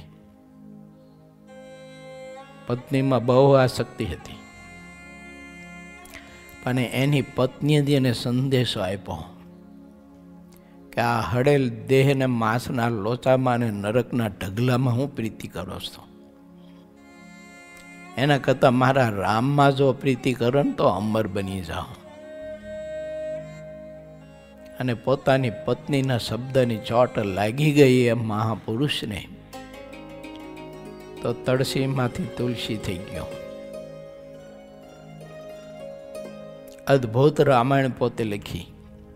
Speaker 1: પત્નીમાં બહુ આસક્તિ હતી. અને એની પત્નીએ એને સંદેશો આપ્યો કે આ હડેલ દેહને માંસના લોચામાં અને નરકના ઢગલામાં હું પ્રીતિ કરો છો? એના કરતાં મારા રામમાં જો પ્રીતિ કરો ને તો અમર બની જાઓ. અને પોતાની પત્નીના શબ્દની ચોટ લાગી ગઈ એ મહાપુરુષને, તો તળસીમાંથી તુલસી થઈ ગયો. અદ્ભુત રામાયણ પોતે લખી.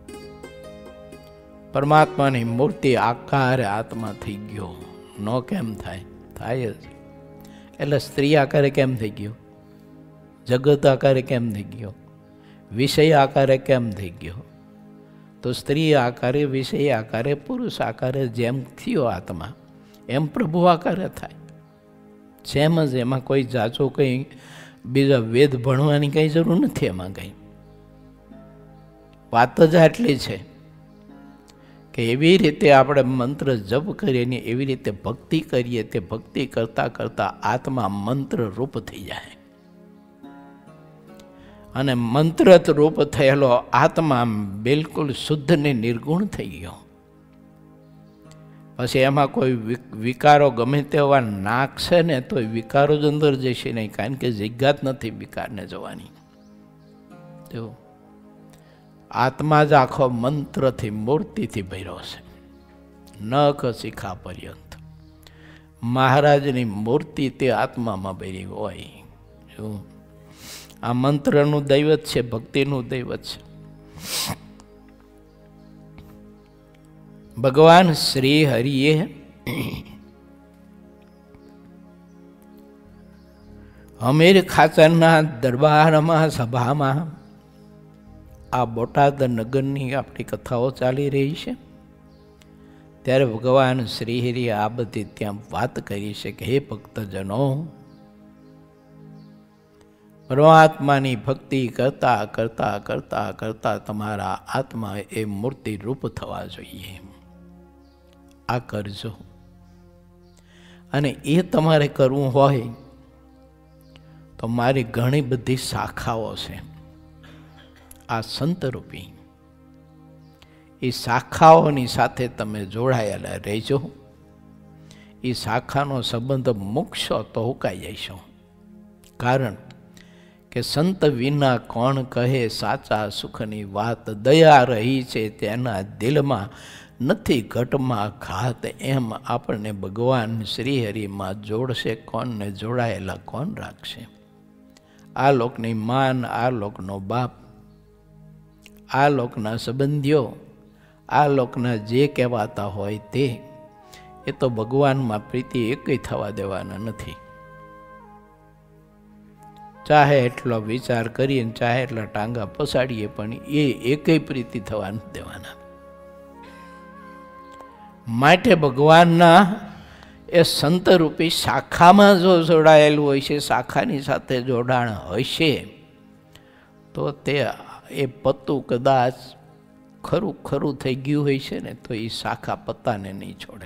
Speaker 1: પરમાત્માની મૂર્તિ આકારે આત્મા થઈ ગયો. નો કેમ થાય? થાય જ. એટલે સ્ત્રી આકારે કેમ થઈ ગયો? જગત આકારે કેમ થઈ ગયો? વિષય આકારે કેમ થઈ ગયો? તો સ્ત્રી આકારે, વિષય આકારે, પુરુષ આકારે જેમ થયો આત્મા, એમ પ્રભુ આકારે થાય. સેમ જ. એમાં કોઈ જાચો કંઈ બીજા વેદ ભણવાની કંઈ જરૂર નથી. એમાં કંઈ વાત જ આટલી છે કે એવી રીતે આપણે મંત્ર જપ કરીએ, એવી રીતે ભક્તિ કરીએ, તે ભક્તિ કરતાં કરતાં આત્મા મંત્ર રૂપ થઈ જાય. અને મંત્રત રૂપ થયેલો આત્મા બિલકુલ શુદ્ધ ને નિર્ગુણ થઈ ગયો. પછી એમાં કોઈ વિકારો ગમે તેવા નાખશે ને તો વિકારો જ અંદર જશે નહીં, કારણ કે જગ્યા જ નથી વિકારને જવાની. તો આત્મા જ આખો મંત્રથી મૂર્તિથી ભર્યો છે, નખ શિખા પર્યંત. મહારાજની મૂર્તિ તે આત્મામાં ભરી હોય. શું આ મંત્રનું દૈવત છે, ભક્તિનું દૈવત છે. ભગવાન શ્રી હરિએ હમીર ખાચરના દરબારમાં સભામાં, આ બોટાદ નગરની આપણી કથાઓ ચાલી રહી છે, ત્યારે ભગવાન શ્રી હરિએ આ બધી ત્યાં વાત કરી છે કે હે ભક્તજનો, પરમાત્માની ભક્તિ કરતા કરતા કરતા કરતા તમારા આત્મા એ મૂર્તિ રૂપ થવા જોઈએ. આ કરજો. અને એ તમારે કરવું હોય તો મારી ઘણી બધી શાખાઓ છે આ સંતરૂપી. એ શાખાઓની સાથે તમે જોડાયેલા રહેજો. એ શાખાનો સંબંધ મૂકશો તો હુકાઈ જશો. કારણ કે સંત વિના કોણ કહે સાચા સુખની વાત, દયા રહી છે તેના દિલમાં, નથી ઘટમાં ઘાત. એમ આપણને ભગવાન શ્રી હરિમાં જોડશે કોણ ને જોડાયેલા કોણ રાખશે? આ લોકની માન, આ લોકનો બાપ, આ લોકના સંબંધીઓ, આ લોકના જે કહેવાતા હોય તે, એ તો ભગવાનમાં પ્રીતિ એકેય થવા દેવાના નથી. ચાહે એટલો વિચાર કરીએ, ચાહે એટલા ટાંગા પસાડીએ, પણ એ એકેય પ્રીતિ થવા નથી દેવાના. માટે ભગવાનના એ સંતરૂપી શાખામાં જો જોડાયેલું હોય છે, શાખાની સાથે જોડાણ હશે તો તે એ પત્તું કદાચ ખરું ખરું થઈ ગયું હોય છે ને તો એ શાખા પત્તાને નહીં છોડે,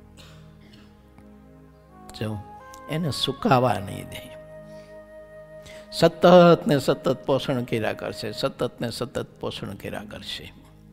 Speaker 1: જો એને સુકાવા નહીં દે, સતત ને સતત પોષણ કર્યા કરશે, સતત ને સતત પોષણ કર્યા કરશે.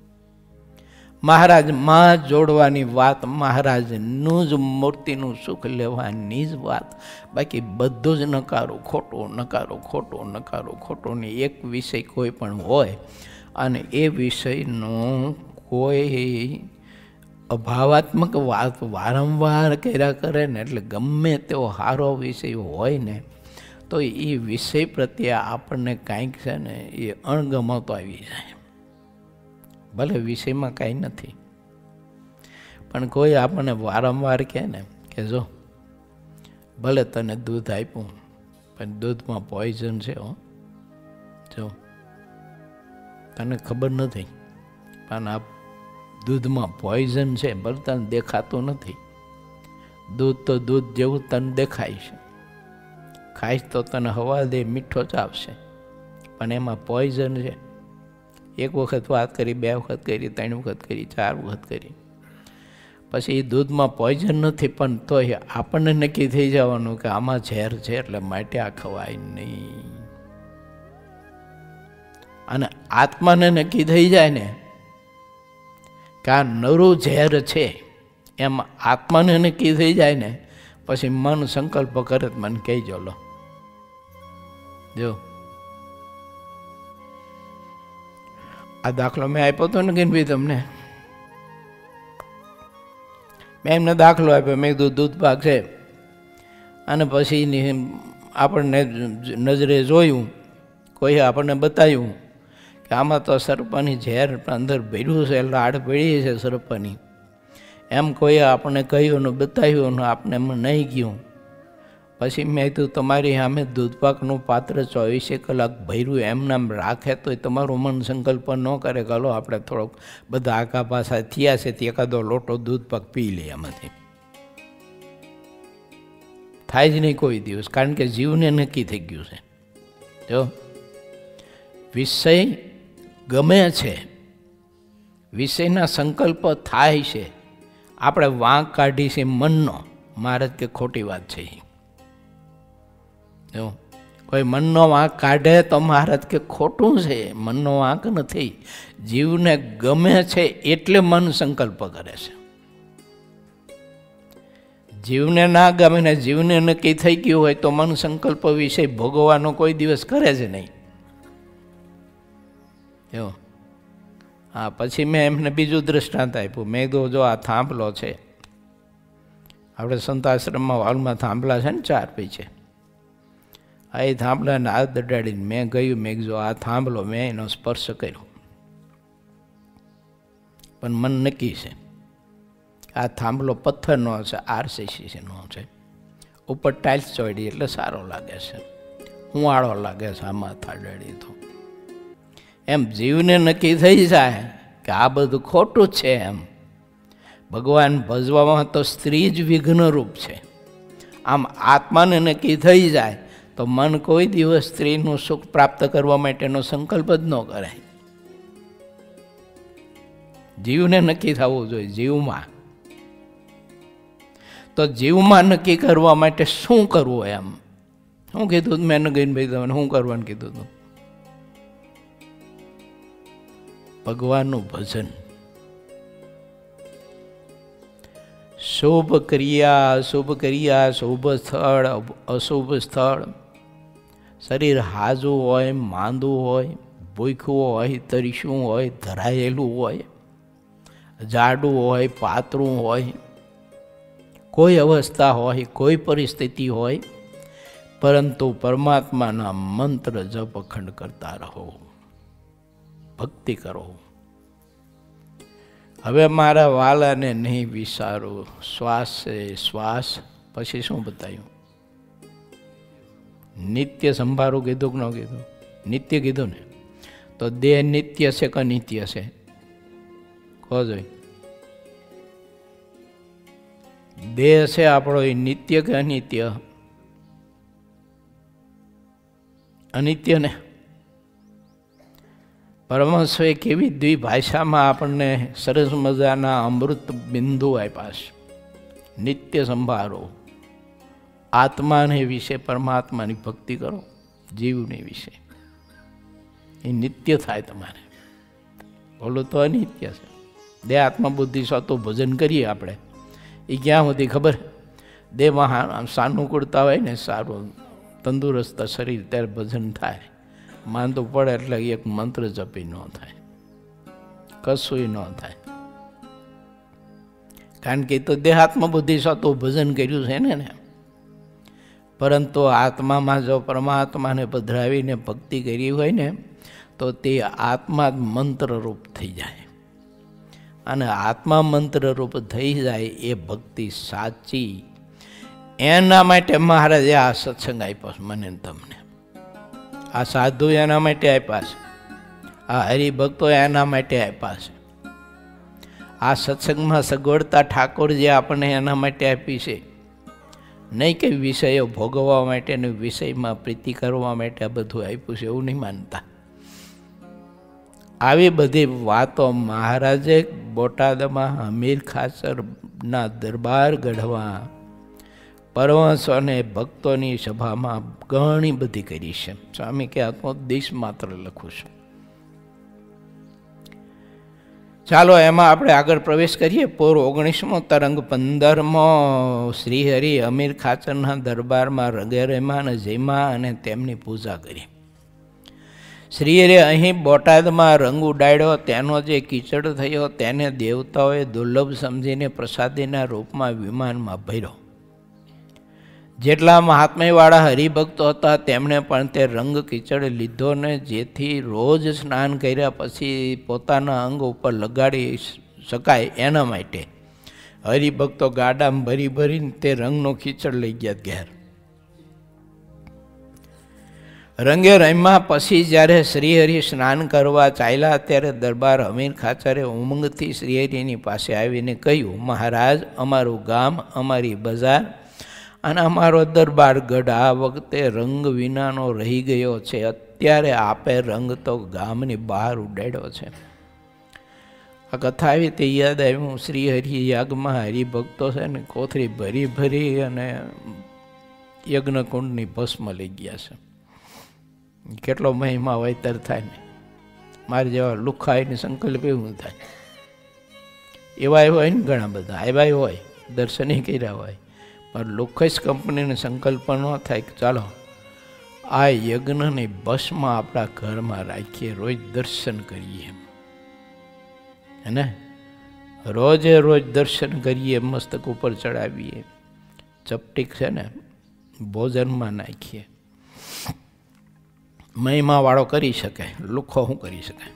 Speaker 1: મહારાજમાં જોડવાની વાત, મહારાજનું જ મૂર્તિનું સુખ લેવાની જ વાત, બાકી બધું જ નકારું ખોટું, નકારું ખોટું, નકારું ખોટું ને એક વિષય કોઈ પણ હોય અને એ વિષયનું કોઈ અભાવાત્મક વાત વારંવાર કર્યા કરે ને એટલે ગમે તેવો સારો વિષય હોય ને તો એ વિષય પ્રત્યે આપણને કાંઈક છે ને એ અણગમતો આવી જાય. ભલે વિષયમાં કાંઈ નથી પણ કોઈ આપણને વારંવાર કહે ને કે જો ભલે તને દૂધ આપ્યું પણ દૂધમાં પોઈઝન છે, હો જો તને ખબર નથી પણ આ દૂધમાં પોઈઝન છે, ભલે તને દેખાતું નથી. દૂધ તો દૂધ જેવું તને દેખાય છે, ખાઈશ તો તને હવા દે મીઠો ચાવશે, પણ એમાં પોઈઝન છે. એક વખત વાત કરી, બે વખત કરી, ત્રણ વખત કરી, ચાર વખત કરી, પછી એ દૂધમાં પોઈઝન નથી પણ તોય આપણને નક્કી થઈ જવાનું કે આમાં ઝેર છે એટલે માટે આ ખવાય નહીં. અને આત્માને નક્કી થઈ જાય ને કે આ નરું ઝેર છે, એમ આત્માને નક્કી થઈ જાય ને પછી મન સંકલ્પ કરે તો મને કહેજો લો. જો આ દાખલો મેં આપ્યો હતો ને કે ભાઈ તમને, મેં એમને દાખલો આપ્યો, મેં કીધું દૂધ પાક છે અને પછી આપણને નજરે જોયું, કોઈ આપણને બતાવ્યું કે આમાં તો સરપાની ઝેર અંદર ભર્યું છે, લાડ પડી છે સરપાની, એમ કોઈ આપણને કહ્યું ને બતાવ્યું ને આપણે એમ નહીં ગયું. પછી મેં કીધું તમારી સામે દૂધપાકનું પાત્ર 24 કલાક ભર્યું એમ નામ રાખે તો તમારું મન સંકલ્પ ન કરે કે હલો આપણે થોડોક બધા આખા પાછા થયા છે તે એકાદો લોટો દૂધપાક પી લે, એમાંથી થાય જ નહીં કોઈ દિવસ, કારણ કે જીવને નક્કી થઈ ગયું છે. જો વિષય ગમે છે, વિષયના સંકલ્પ થાય છે, આપણે વાંક કાઢી છે મનનો, મહારાજ કે ખોટી વાત છે. જો કોઈ મનનો વાંક કાઢે તો મહારાજ કે ખોટું છે, મનનો વાંક નથી. જીવને ગમે છે એટલે મન સંકલ્પ કરે છે. જીવને ના ગમે ને જીવને નક્કી થઈ ગયું હોય તો મન સંકલ્પ વિશે ભોગવવાનો કોઈ દિવસ કરે જ નહીં. જો હા, પછી મેં એમને બીજું દૃષ્ટાંત આપ્યું. મેં કીધું જો આ થાંભલો છે, આપણે સંતાશ્રમમાં હોલમાં થાંભલા છે ને 4 પીછે, આ એ થાંભલાને હાથ દડાડીને મેં ગયું, મેં કીધું આ થાંભલો, મેં એનો સ્પર્શ કર્યો પણ મન નક્કી છે આ થાંભલો પથ્થરનો છે, RCCનો છે, ઉપર ટાઇલ્સ ચોડી એટલે સારો લાગે છે, હુંવાળો લાગે છે આમાં થાડાડી તો. એમ જીવને નક્કી થઈ જાય કે આ બધું ખોટું જ છે. એમ ભગવાન ભજવામાં તો સ્ત્રી જ વિઘ્નરૂપ છે. આમ આત્માને નક્કી થઈ જાય તો મન કોઈ દિવસ સ્ત્રીનું સુખ પ્રાપ્ત કરવા માટેનો સંકલ્પ જ ન કરે. જીવને નક્કી થવું જોઈએ. જીવમાં તો જીવમાં નક્કી કરવા માટે શું કરવું? એમ શું કીધું મેં નગીનભાઈ તમને શું કરવાનું કીધું હતું? ભગવાનનું ભજન. શુભ ક્રિયા, શુભ ક્રિયા, શુભ સ્થળ, અશુભ સ્થળ, શરીર હાજું હોય, માંદું હોય, ભૂખ્યું હોય, તરસ્યું હોય, ધરાયેલું હોય, જાડું હોય, પાતળું હોય, કોઈ અવસ્થા હોય, કોઈ પરિસ્થિતિ હોય, પરંતુ પરમાત્માના મંત્ર જપ અખંડ કરતા રહો, ભક્તિ કરો. હવે મારા વાલાને નહીં વિચારું. શ્વાસ છે, શ્વાસ પછી શું બતાવ્યું? નિત્ય સંભાળું કીધું કે ન કીધું? નિત્ય કીધું ને. તો દેહ નિત્ય છે કે નિત્ય છે? કહો જોઈ. દેહ છે આપણો એ નિત્ય કે અનિત્ય? અનિત્ય ને. પરમહંસોએ કેવી દ્વિભાષામાં આપણને સરસ મજાના અમૃત બિંદુ આપ્યા છે. નિત્ય સંભાળો, આત્માને વિશે પરમાત્માની ભક્તિ કરો, જીવને વિશે એ નિત્ય થાય તમારે. બોલો તો અનિત્ય છે. દેહ આત્મા બુદ્ધિ સ્વતો ભજન કરીએ આપણે, એ ક્યાં સુધી ખબર? દેહમાં સાનુકૂળતા હોય ને, સારું તંદુરસ્ત શરીર, ત્યારે ભજન થાય. માંદું પડે એટલે એક મંત્ર જપી ન થાય, કશું ન થાય. કારણ કે તો દેહાત્મા બુદ્ધિ સ્વતો ભજન કર્યું છે ને. પરંતુ આત્મામાં જો પરમાત્માને પધરાવીને ભક્તિ કરી હોય ને, તો તે આત્મા મંત્રરૂપ થઈ જાય. અને આત્મા મંત્રરૂપ થઈ જાય એ ભક્તિ સાચી. એના માટે મહારાજે આ સત્સંગ આપ્યો છે મને તમને. આ સાધુ એના માટે આપ્યા છે, આ હરિભક્તો એના માટે આપ્યા છે. આ સત્સંગમાં સગવડતા ઠાકોરજી આપણને એના માટે આપી છે. નહીં કે વિષયો ભોગવવા માટે ને વિષયમાં પ્રીતિ કરવા માટે આ બધું આપ્યું છે, એવું નહીં માનતા. આવી બધી વાતો મહારાજે બોટાદમાં હમીર ખાચરના દરબાર ગઢવા પરમહંસો અને ભક્તોની સભામાં ઘણી બધી કરી છે. સ્વામી કે આ તો દેશ માત્ર લખું છું. ચાલો એમાં આપણે આગળ પ્રવેશ કરીએ. પૂર 19મો તરંગ 15મો શ્રીહરિ અમીર ખાચરના દરબારમાં રંગે રમ્યા અને જમ્યા અને તેમની પૂજા કરી. શ્રીહરિ અહીં બોટાદમાં રંગ ઉડાડ્યો. તેનો જે કીચડ થયો તેને દેવતાઓએ દુર્લભ સમજીને પ્રસાદીના રૂપમાં વિમાનમાં ભર્યો. જેટલા મહાત્મ્યવાળા હરિભક્તો હતા તેમણે પણ તે રંગ કીચડ લીધો ને જેથી રોજ સ્નાન કર્યા પછી પોતાના અંગ ઉપર લગાડી શકાય એના માટે હરિભક્તો ગાડામાં ભરી ભરીને તે રંગનો કીચડ લઈ ગયા ઘેર. રંગે રમ્યા પછી જ્યારે શ્રીહરિ સ્નાન કરવા ચાલ્યા ત્યારે દરબાર અમીર ખાચરે ઉમંગથી શ્રીહરિની પાસે આવીને કહ્યું, મહારાજ, અમારું ગામ, અમારી બજાર અને અમારો દરબાર ગઢ આ વખતે રંગ વિનાનો રહી ગયો છે. અત્યારે આપે રંગ તો ગામની બહાર ઉડાડ્યો છે. આ કથા આવી તે યાદ આવ્યું. શ્રીહરિ યાગમાં હરિભક્તો છે ને કોથળી ભરી ભરી અને યજ્ઞકુંડની ભસ્મ લઈ ગયા છે. કેટલો મહિમા વૈતર થાય ને. મારી જેવા લુખાઈને સંકલ્પ એવું થાય. એવા હોય ને ઘણા બધા આવ્યા હોય, દર્શને કર્યા હોય, પણ લોખસ કંપનીને સંકલ્પ ન થાય કે ચાલો આ યજ્ઞની ભસ્મ આપણા ઘરમાં રાખીએ, રોજ દર્શન કરીએ. હે, રોજે રોજ દર્શન કરીએ, મસ્તક ઉપર ચડાવીએ, ચપટીક છે ને ભોજનમાં નાખીએ. મહિમાવાળો કરી શકે, લુખો શું કરી શકાય.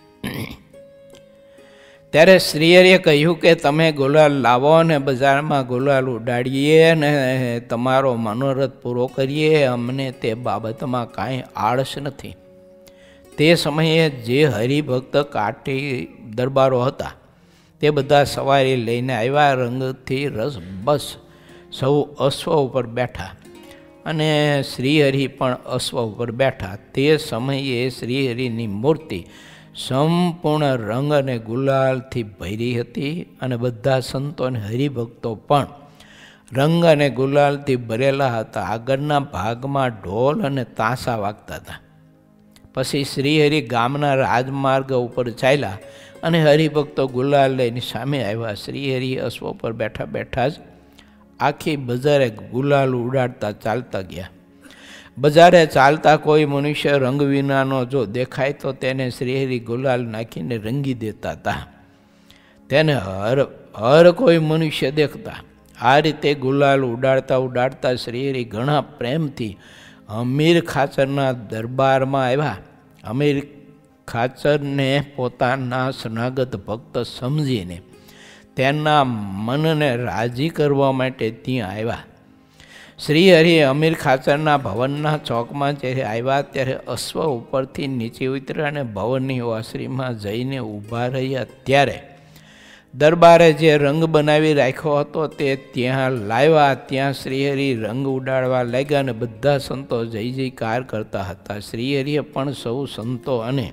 Speaker 1: ત્યારે શ્રીહરિએ કહ્યું કે તમે ગુલાલ લાવો ને બજારમાં ગુલાલ ઉડાડીએ ને તમારો મનોરથ પૂરો કરીએ. અમને તે બાબતમાં કાંઈ આળસ નથી. તે સમયે જે હરિભક્ત કાઠી દરબારો હતા તે બધા સવારી લઈને આવ્યા. રંગથી રસ બસ સૌ અશ્વ ઉપર બેઠા અને શ્રીહરિ પણ અશ્વ ઉપર બેઠા. તે સમયે શ્રીહરિની મૂર્તિ સંપૂર્ણ રંગ અને ગુલાલથી ભરી હતી અને બધા સંતો અને હરિભક્તો પણ રંગ અને ગુલાલથી ભરેલા હતા. આગળના ભાગમાં ઢોલ અને તાંસા વાગતા હતા. પછી શ્રીહરિ ગામના રાજમાર્ગ ઉપર ચાલ્યા અને હરિભક્તો ગુલાલ લઈને સામે આવ્યા. શ્રીહરિ અશ્વ પર બેઠા બેઠા જ આખી બજારે ગુલાલ ઉડાડતા ચાલતા ગયા. બજારે ચાલતા કોઈ મનુષ્ય રંગ વિનાનો જો દેખાય તો તેને શ્રીહરિ ગુલાલ નાખીને રંગી દેતા હતા. તેને હર કોઈ મનુષ્ય દેખતા. આ રીતે ગુલાલ ઉડાડતા ઉડાડતા શ્રીહરિ ઘણા પ્રેમથી અમીર ખાચરના દરબારમાં આવ્યા. અમીર ખાચરને પોતાના શરણાગત ભક્ત સમજીને તેના મનને રાજી કરવા માટે ત્યાં આવ્યા. શ્રીહરિ અમીર ખાચરના ભવનના ચોકમાં જ્યારે આવ્યા ત્યારે અશ્વ ઉપરથી નીચે ઉતર્યા અને ભવનની ઓસરીમાં જઈને ઊભા રહ્યા. ત્યારે દરબારે જે રંગ બનાવી રાખ્યો હતો તે ત્યાં લાવ્યા. ત્યાં શ્રીહરિ રંગ ઉડાડવા લાગ્યા અને બધા સંતો જય જયકાર કરતા હતા. શ્રીહરિએ પણ સૌ સંતો અને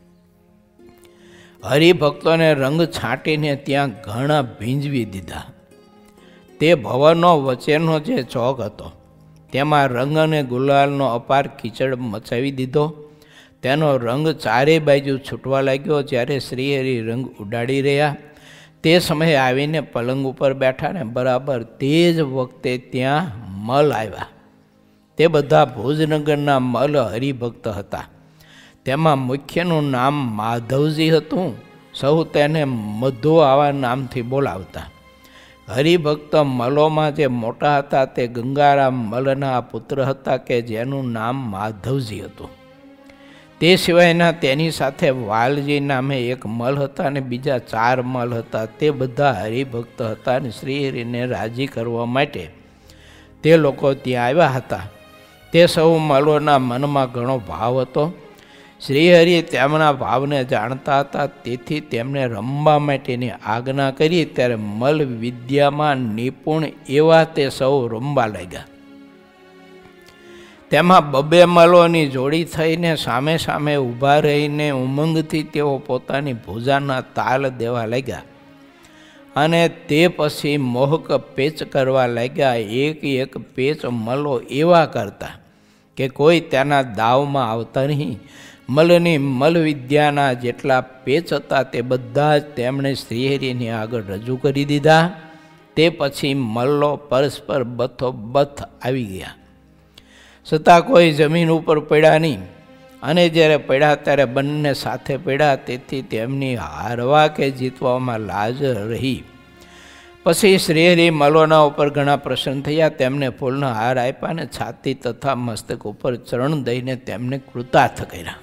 Speaker 1: હરિભક્તોને રંગ છાંટીને ત્યાં ઘણા ભીંજવી દીધા. તે ભવનનો વચ્ચેનો જે ચોક હતો તેમાં રંગ અને ગુલાલનો અપાર કીચડ મચાવી દીધો. તેનો રંગ ચારે બાજુ છૂટવા લાગ્યો. જ્યારે શ્રીહરિ રંગ ઉડાડી રહ્યા તે સમયે આવીને પલંગ ઉપર બેઠા ને બરાબર તે જ વખતે ત્યાં મલ આવ્યા. તે બધા ભુજનગરના મલ હરિભક્ત હતા. તેમાં મુખ્યનું નામ માધવજી હતું. સૌ તેને મધુ આવા નામથી બોલાવતા. હરિભક્ત મલોમાં જે મોટા હતા તે ગંગારામ મલના પુત્ર હતા કે જેનું નામ માધવજી હતું. તે સિવાયના તેની સાથે વાલજી નામે એક મલ હતા અને બીજા 4 મલ હતા. તે બધા હરિભક્ત હતા અને શ્રીહરિને રાજી કરવા માટે તે લોકો ત્યાં આવ્યા હતા. તે સૌ મલોના મનમાં ઘણો ભાવ હતો. શ્રીહરિ તેમના ભાવને જાણતા હતા, તેથી તેમણે રમવા માટેની આજ્ઞા કરી. ત્યારે મલ વિદ્યામાં નિપુણ એવા તે સૌ રમવા લાગ્યા. તેમાં 2 મલોની જોડી થઈને સામે સામે ઊભા રહીને ઉમંગથી તેઓ પોતાની ભુજાના તાલ દેવા લાગ્યા અને તે પછી મોહક પેચ કરવા લાગ્યા. એક પેચ મલો એવા કરતા કે કોઈ તેના દાવમાં આવતા નહીં. મલની મલ વિદ્યાના જેટલા પેચ હતા તે બધા જ તેમણે શ્રીહરિની આગળ રજૂ કરી દીધા. તે પછી મલ્લો પરસ્પર બથોબથ આવી ગયા, છતાં કોઈ જમીન ઉપર પડ્યા નહીં. અને જ્યારે પડ્યા ત્યારે બંને સાથે પડ્યા, તેથી તેમની હારવા કે જીતવામાં લાજ રહી. પછી શ્રીહરિ મલોના ઉપર ઘણા પ્રસન્ન થયા. તેમને ફૂલના હાર આપ્યા અને છાતી તથા મસ્તક ઉપર ચરણ દઈને તેમને કૃતાર્થ કર્યા.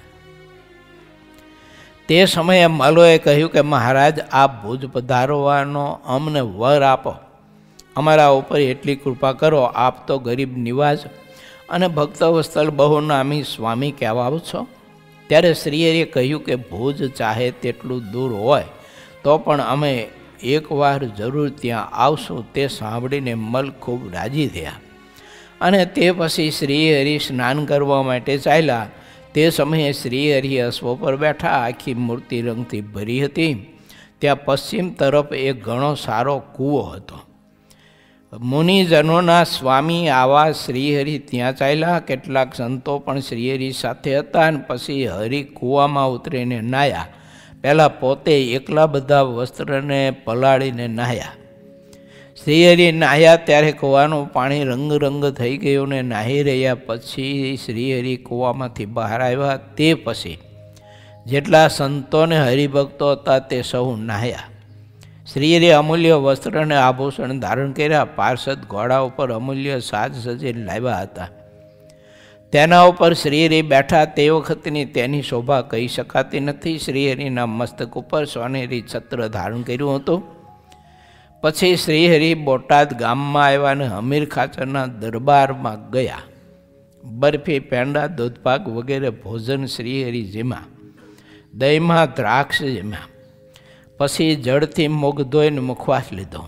Speaker 1: તે સમયે મલોએ કહ્યું કે મહારાજ, આપ ભુજ પધારવાનો અમને વર આપો. અમારા ઉપર એટલી કૃપા કરો. આપ તો ગરીબ નિવાસ અને ભક્તવત્સલ બહુ નામી સ્વામી કહેવાઓ છો. ત્યારે શ્રીહરિએ કહ્યું કે ભુજ ચાહે તેટલું દૂર હોય તો પણ અમે એકવાર જરૂર ત્યાં આવશું. તે સાંભળીને મલ ખૂબ રાજી થયા અને તે પછી શ્રીહરિ સ્નાન કરવા માટે ચાલ્યા. તે સમયે શ્રીહરિ અશ્વ પર બેઠા. આખી મૂર્તિ રંગથી ભરી હતી. ત્યાં પશ્ચિમ તરફ એક ઘણો સારો કૂવો હતો. મુનિજનોના સ્વામી આવા શ્રીહરિ ત્યાં ચાલ્યા. કેટલાક સંતો પણ શ્રીહરિ સાથે હતા અને પછી હરિ કૂવામાં ઉતરીને નાહ્યા. પહેલાં પોતે એકલા બધા વસ્ત્રને પલાળીને નાહ્યા. શ્રીહરિ નાહ્યા ત્યારે કૂવાનું પાણી રંગ થઈ ગયું ને નાહી રહ્યા. પછી શ્રીહરિ કૂવામાંથી બહાર આવ્યા. તે પછી જેટલા સંતોને હરિભક્તો હતા તે સૌ નાહ્યા. શ્રીહરિ અમૂલ્ય વસ્ત્ર અને આભૂષણ ધારણ કર્યા. પાર્ષદ ઘોડા ઉપર અમૂલ્ય સાજ સજી લાવ્યા હતા. તેના ઉપર શ્રીહરિ બેઠા. તે વખતની તેની શોભા કહી શકાતી નથી. શ્રીહરિના મસ્તક ઉપર સોનેરી છત્ર ધારણ કર્યું હતું. પછી શ્રીહરિ બોટાદ ગામમાં આવ્યા અને હમીર ખાચરના દરબારમાં ગયા. બરફી, પેંડા, દૂધપાક વગેરે ભોજન શ્રીહરિ જેમાં, દહીંમાં દ્રાક્ષ જેમાં. પછી જળથી મુખ ધોઈને મુખવાસ લીધો.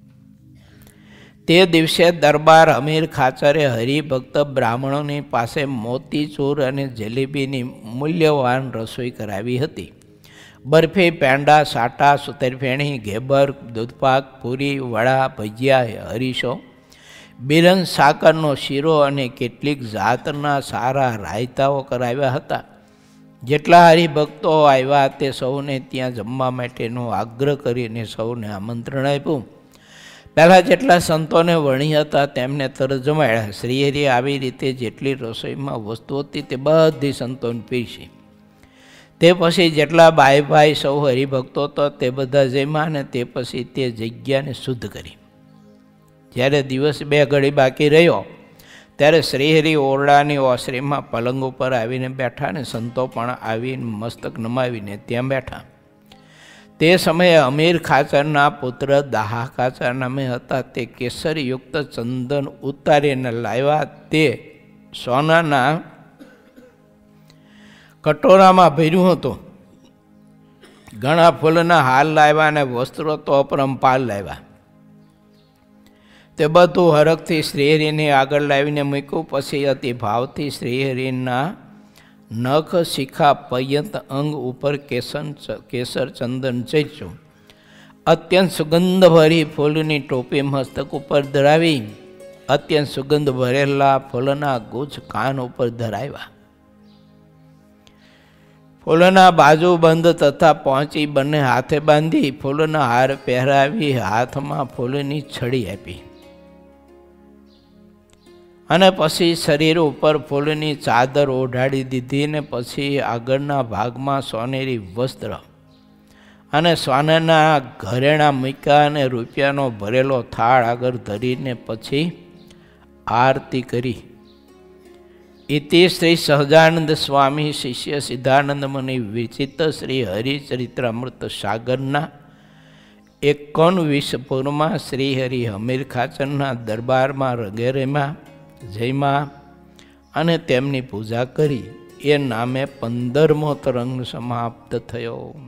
Speaker 1: તે દિવસે દરબાર હમીર ખાચરે હરિભક્ત બ્રાહ્મણોની પાસે મોતીચૂર અને જલેબીની મૂલ્યવાન રસોઈ કરાવી હતી. બરફી, પેંડા, સાટા, સુતરફેણી, ઘેબર, દૂધપાક, પૂરી, વડા, ભજીયા, હરીશો, બિરન સાકરનો શીરો અને કેટલીક જાતના સારા રાયતાઓ કરાવ્યા હતા. જેટલા હરિભક્તો આવ્યા તે સૌને ત્યાં જમવા માટેનો આગ્રહ કરીને સૌને આમંત્રણ આપ્યું. પહેલાં જેટલા સંતોને વણી હતા તેમને તરત જમાડ્યા. શ્રીહરિ આવી રીતે જેટલી રસોઈમાં વસ્તુ હતી તે બધી સંતોને પીરસી. તે પછી જેટલા ભાઈ સૌ હરિભક્તો હતા તે બધા જમ્યા અને તે પછી તે જગ્યાને શુદ્ધ કરી. જ્યારે દિવસ 2 ઘડી બાકી રહ્યો ત્યારે શ્રીહરિ ઓરડાની ઓસરીમાં પલંગ ઉપર આવીને બેઠા અને સંતો પણ આવીને મસ્તક નમાવીને ત્યાં બેઠા. તે સમયે હમીર ખાચરના પુત્ર દાહા ખાચર નામે હતા. તે કેસરયુક્ત ચંદન ઉતારીને લાવ્યા. તે સોનાના કટોરામાં ભર્યું હતું ઘણા ફૂલના હાર લાવ્યા અને વસ્ત્રો તો અપરંપાર લાવ્યા. તે બધું હરખથી શ્રીહરિને આગળ લાવીને મૂક્યું. પછી અતિ ભાવથી શ્રીહરિના નખ શિખા પર્યંત અંગ ઉપર કેસર ચંદન ચેચ્યું. અત્યંત સુગંધ ભરી ફૂલની ટોપી મસ્તક ઉપર ધરાવી અત્યંત સુગંધ ભરેલા ફૂલના ગુચ્છ કાન ઉપર ધરાવ્યા. ફૂલના બાજુ બંધ તથા પહોંચી બંને હાથે બાંધી ફૂલના હાર પહેરાવી હાથમાં ફૂલની છડી આપી અને પછી શરીર ઉપર ફૂલની ચાદર ઓઢાડી દીધી ને પછી આગળના ભાગમાં સોનેરી વસ્ત્ર અને સોનાના ઘરેણા મૂક્યા અને રૂપિયાનો ભરેલો થાળ આગળ ધરીને પછી આરતી કરી. ઇતિ શ્રી સહજાનંદ સ્વામી શિષ્ય સિદ્ધાનંદ મુનિ વિચિત શ્રી હરિચરિત્રામૃત સાગરના 19 પૂરમાં શ્રી હરિ હમીર ખાચરના દરબારમાં વગેરેમાં જયમાં અને તેમની પૂજા કરી. એ નામે 15મો તરંગ સમાપ્ત થયો.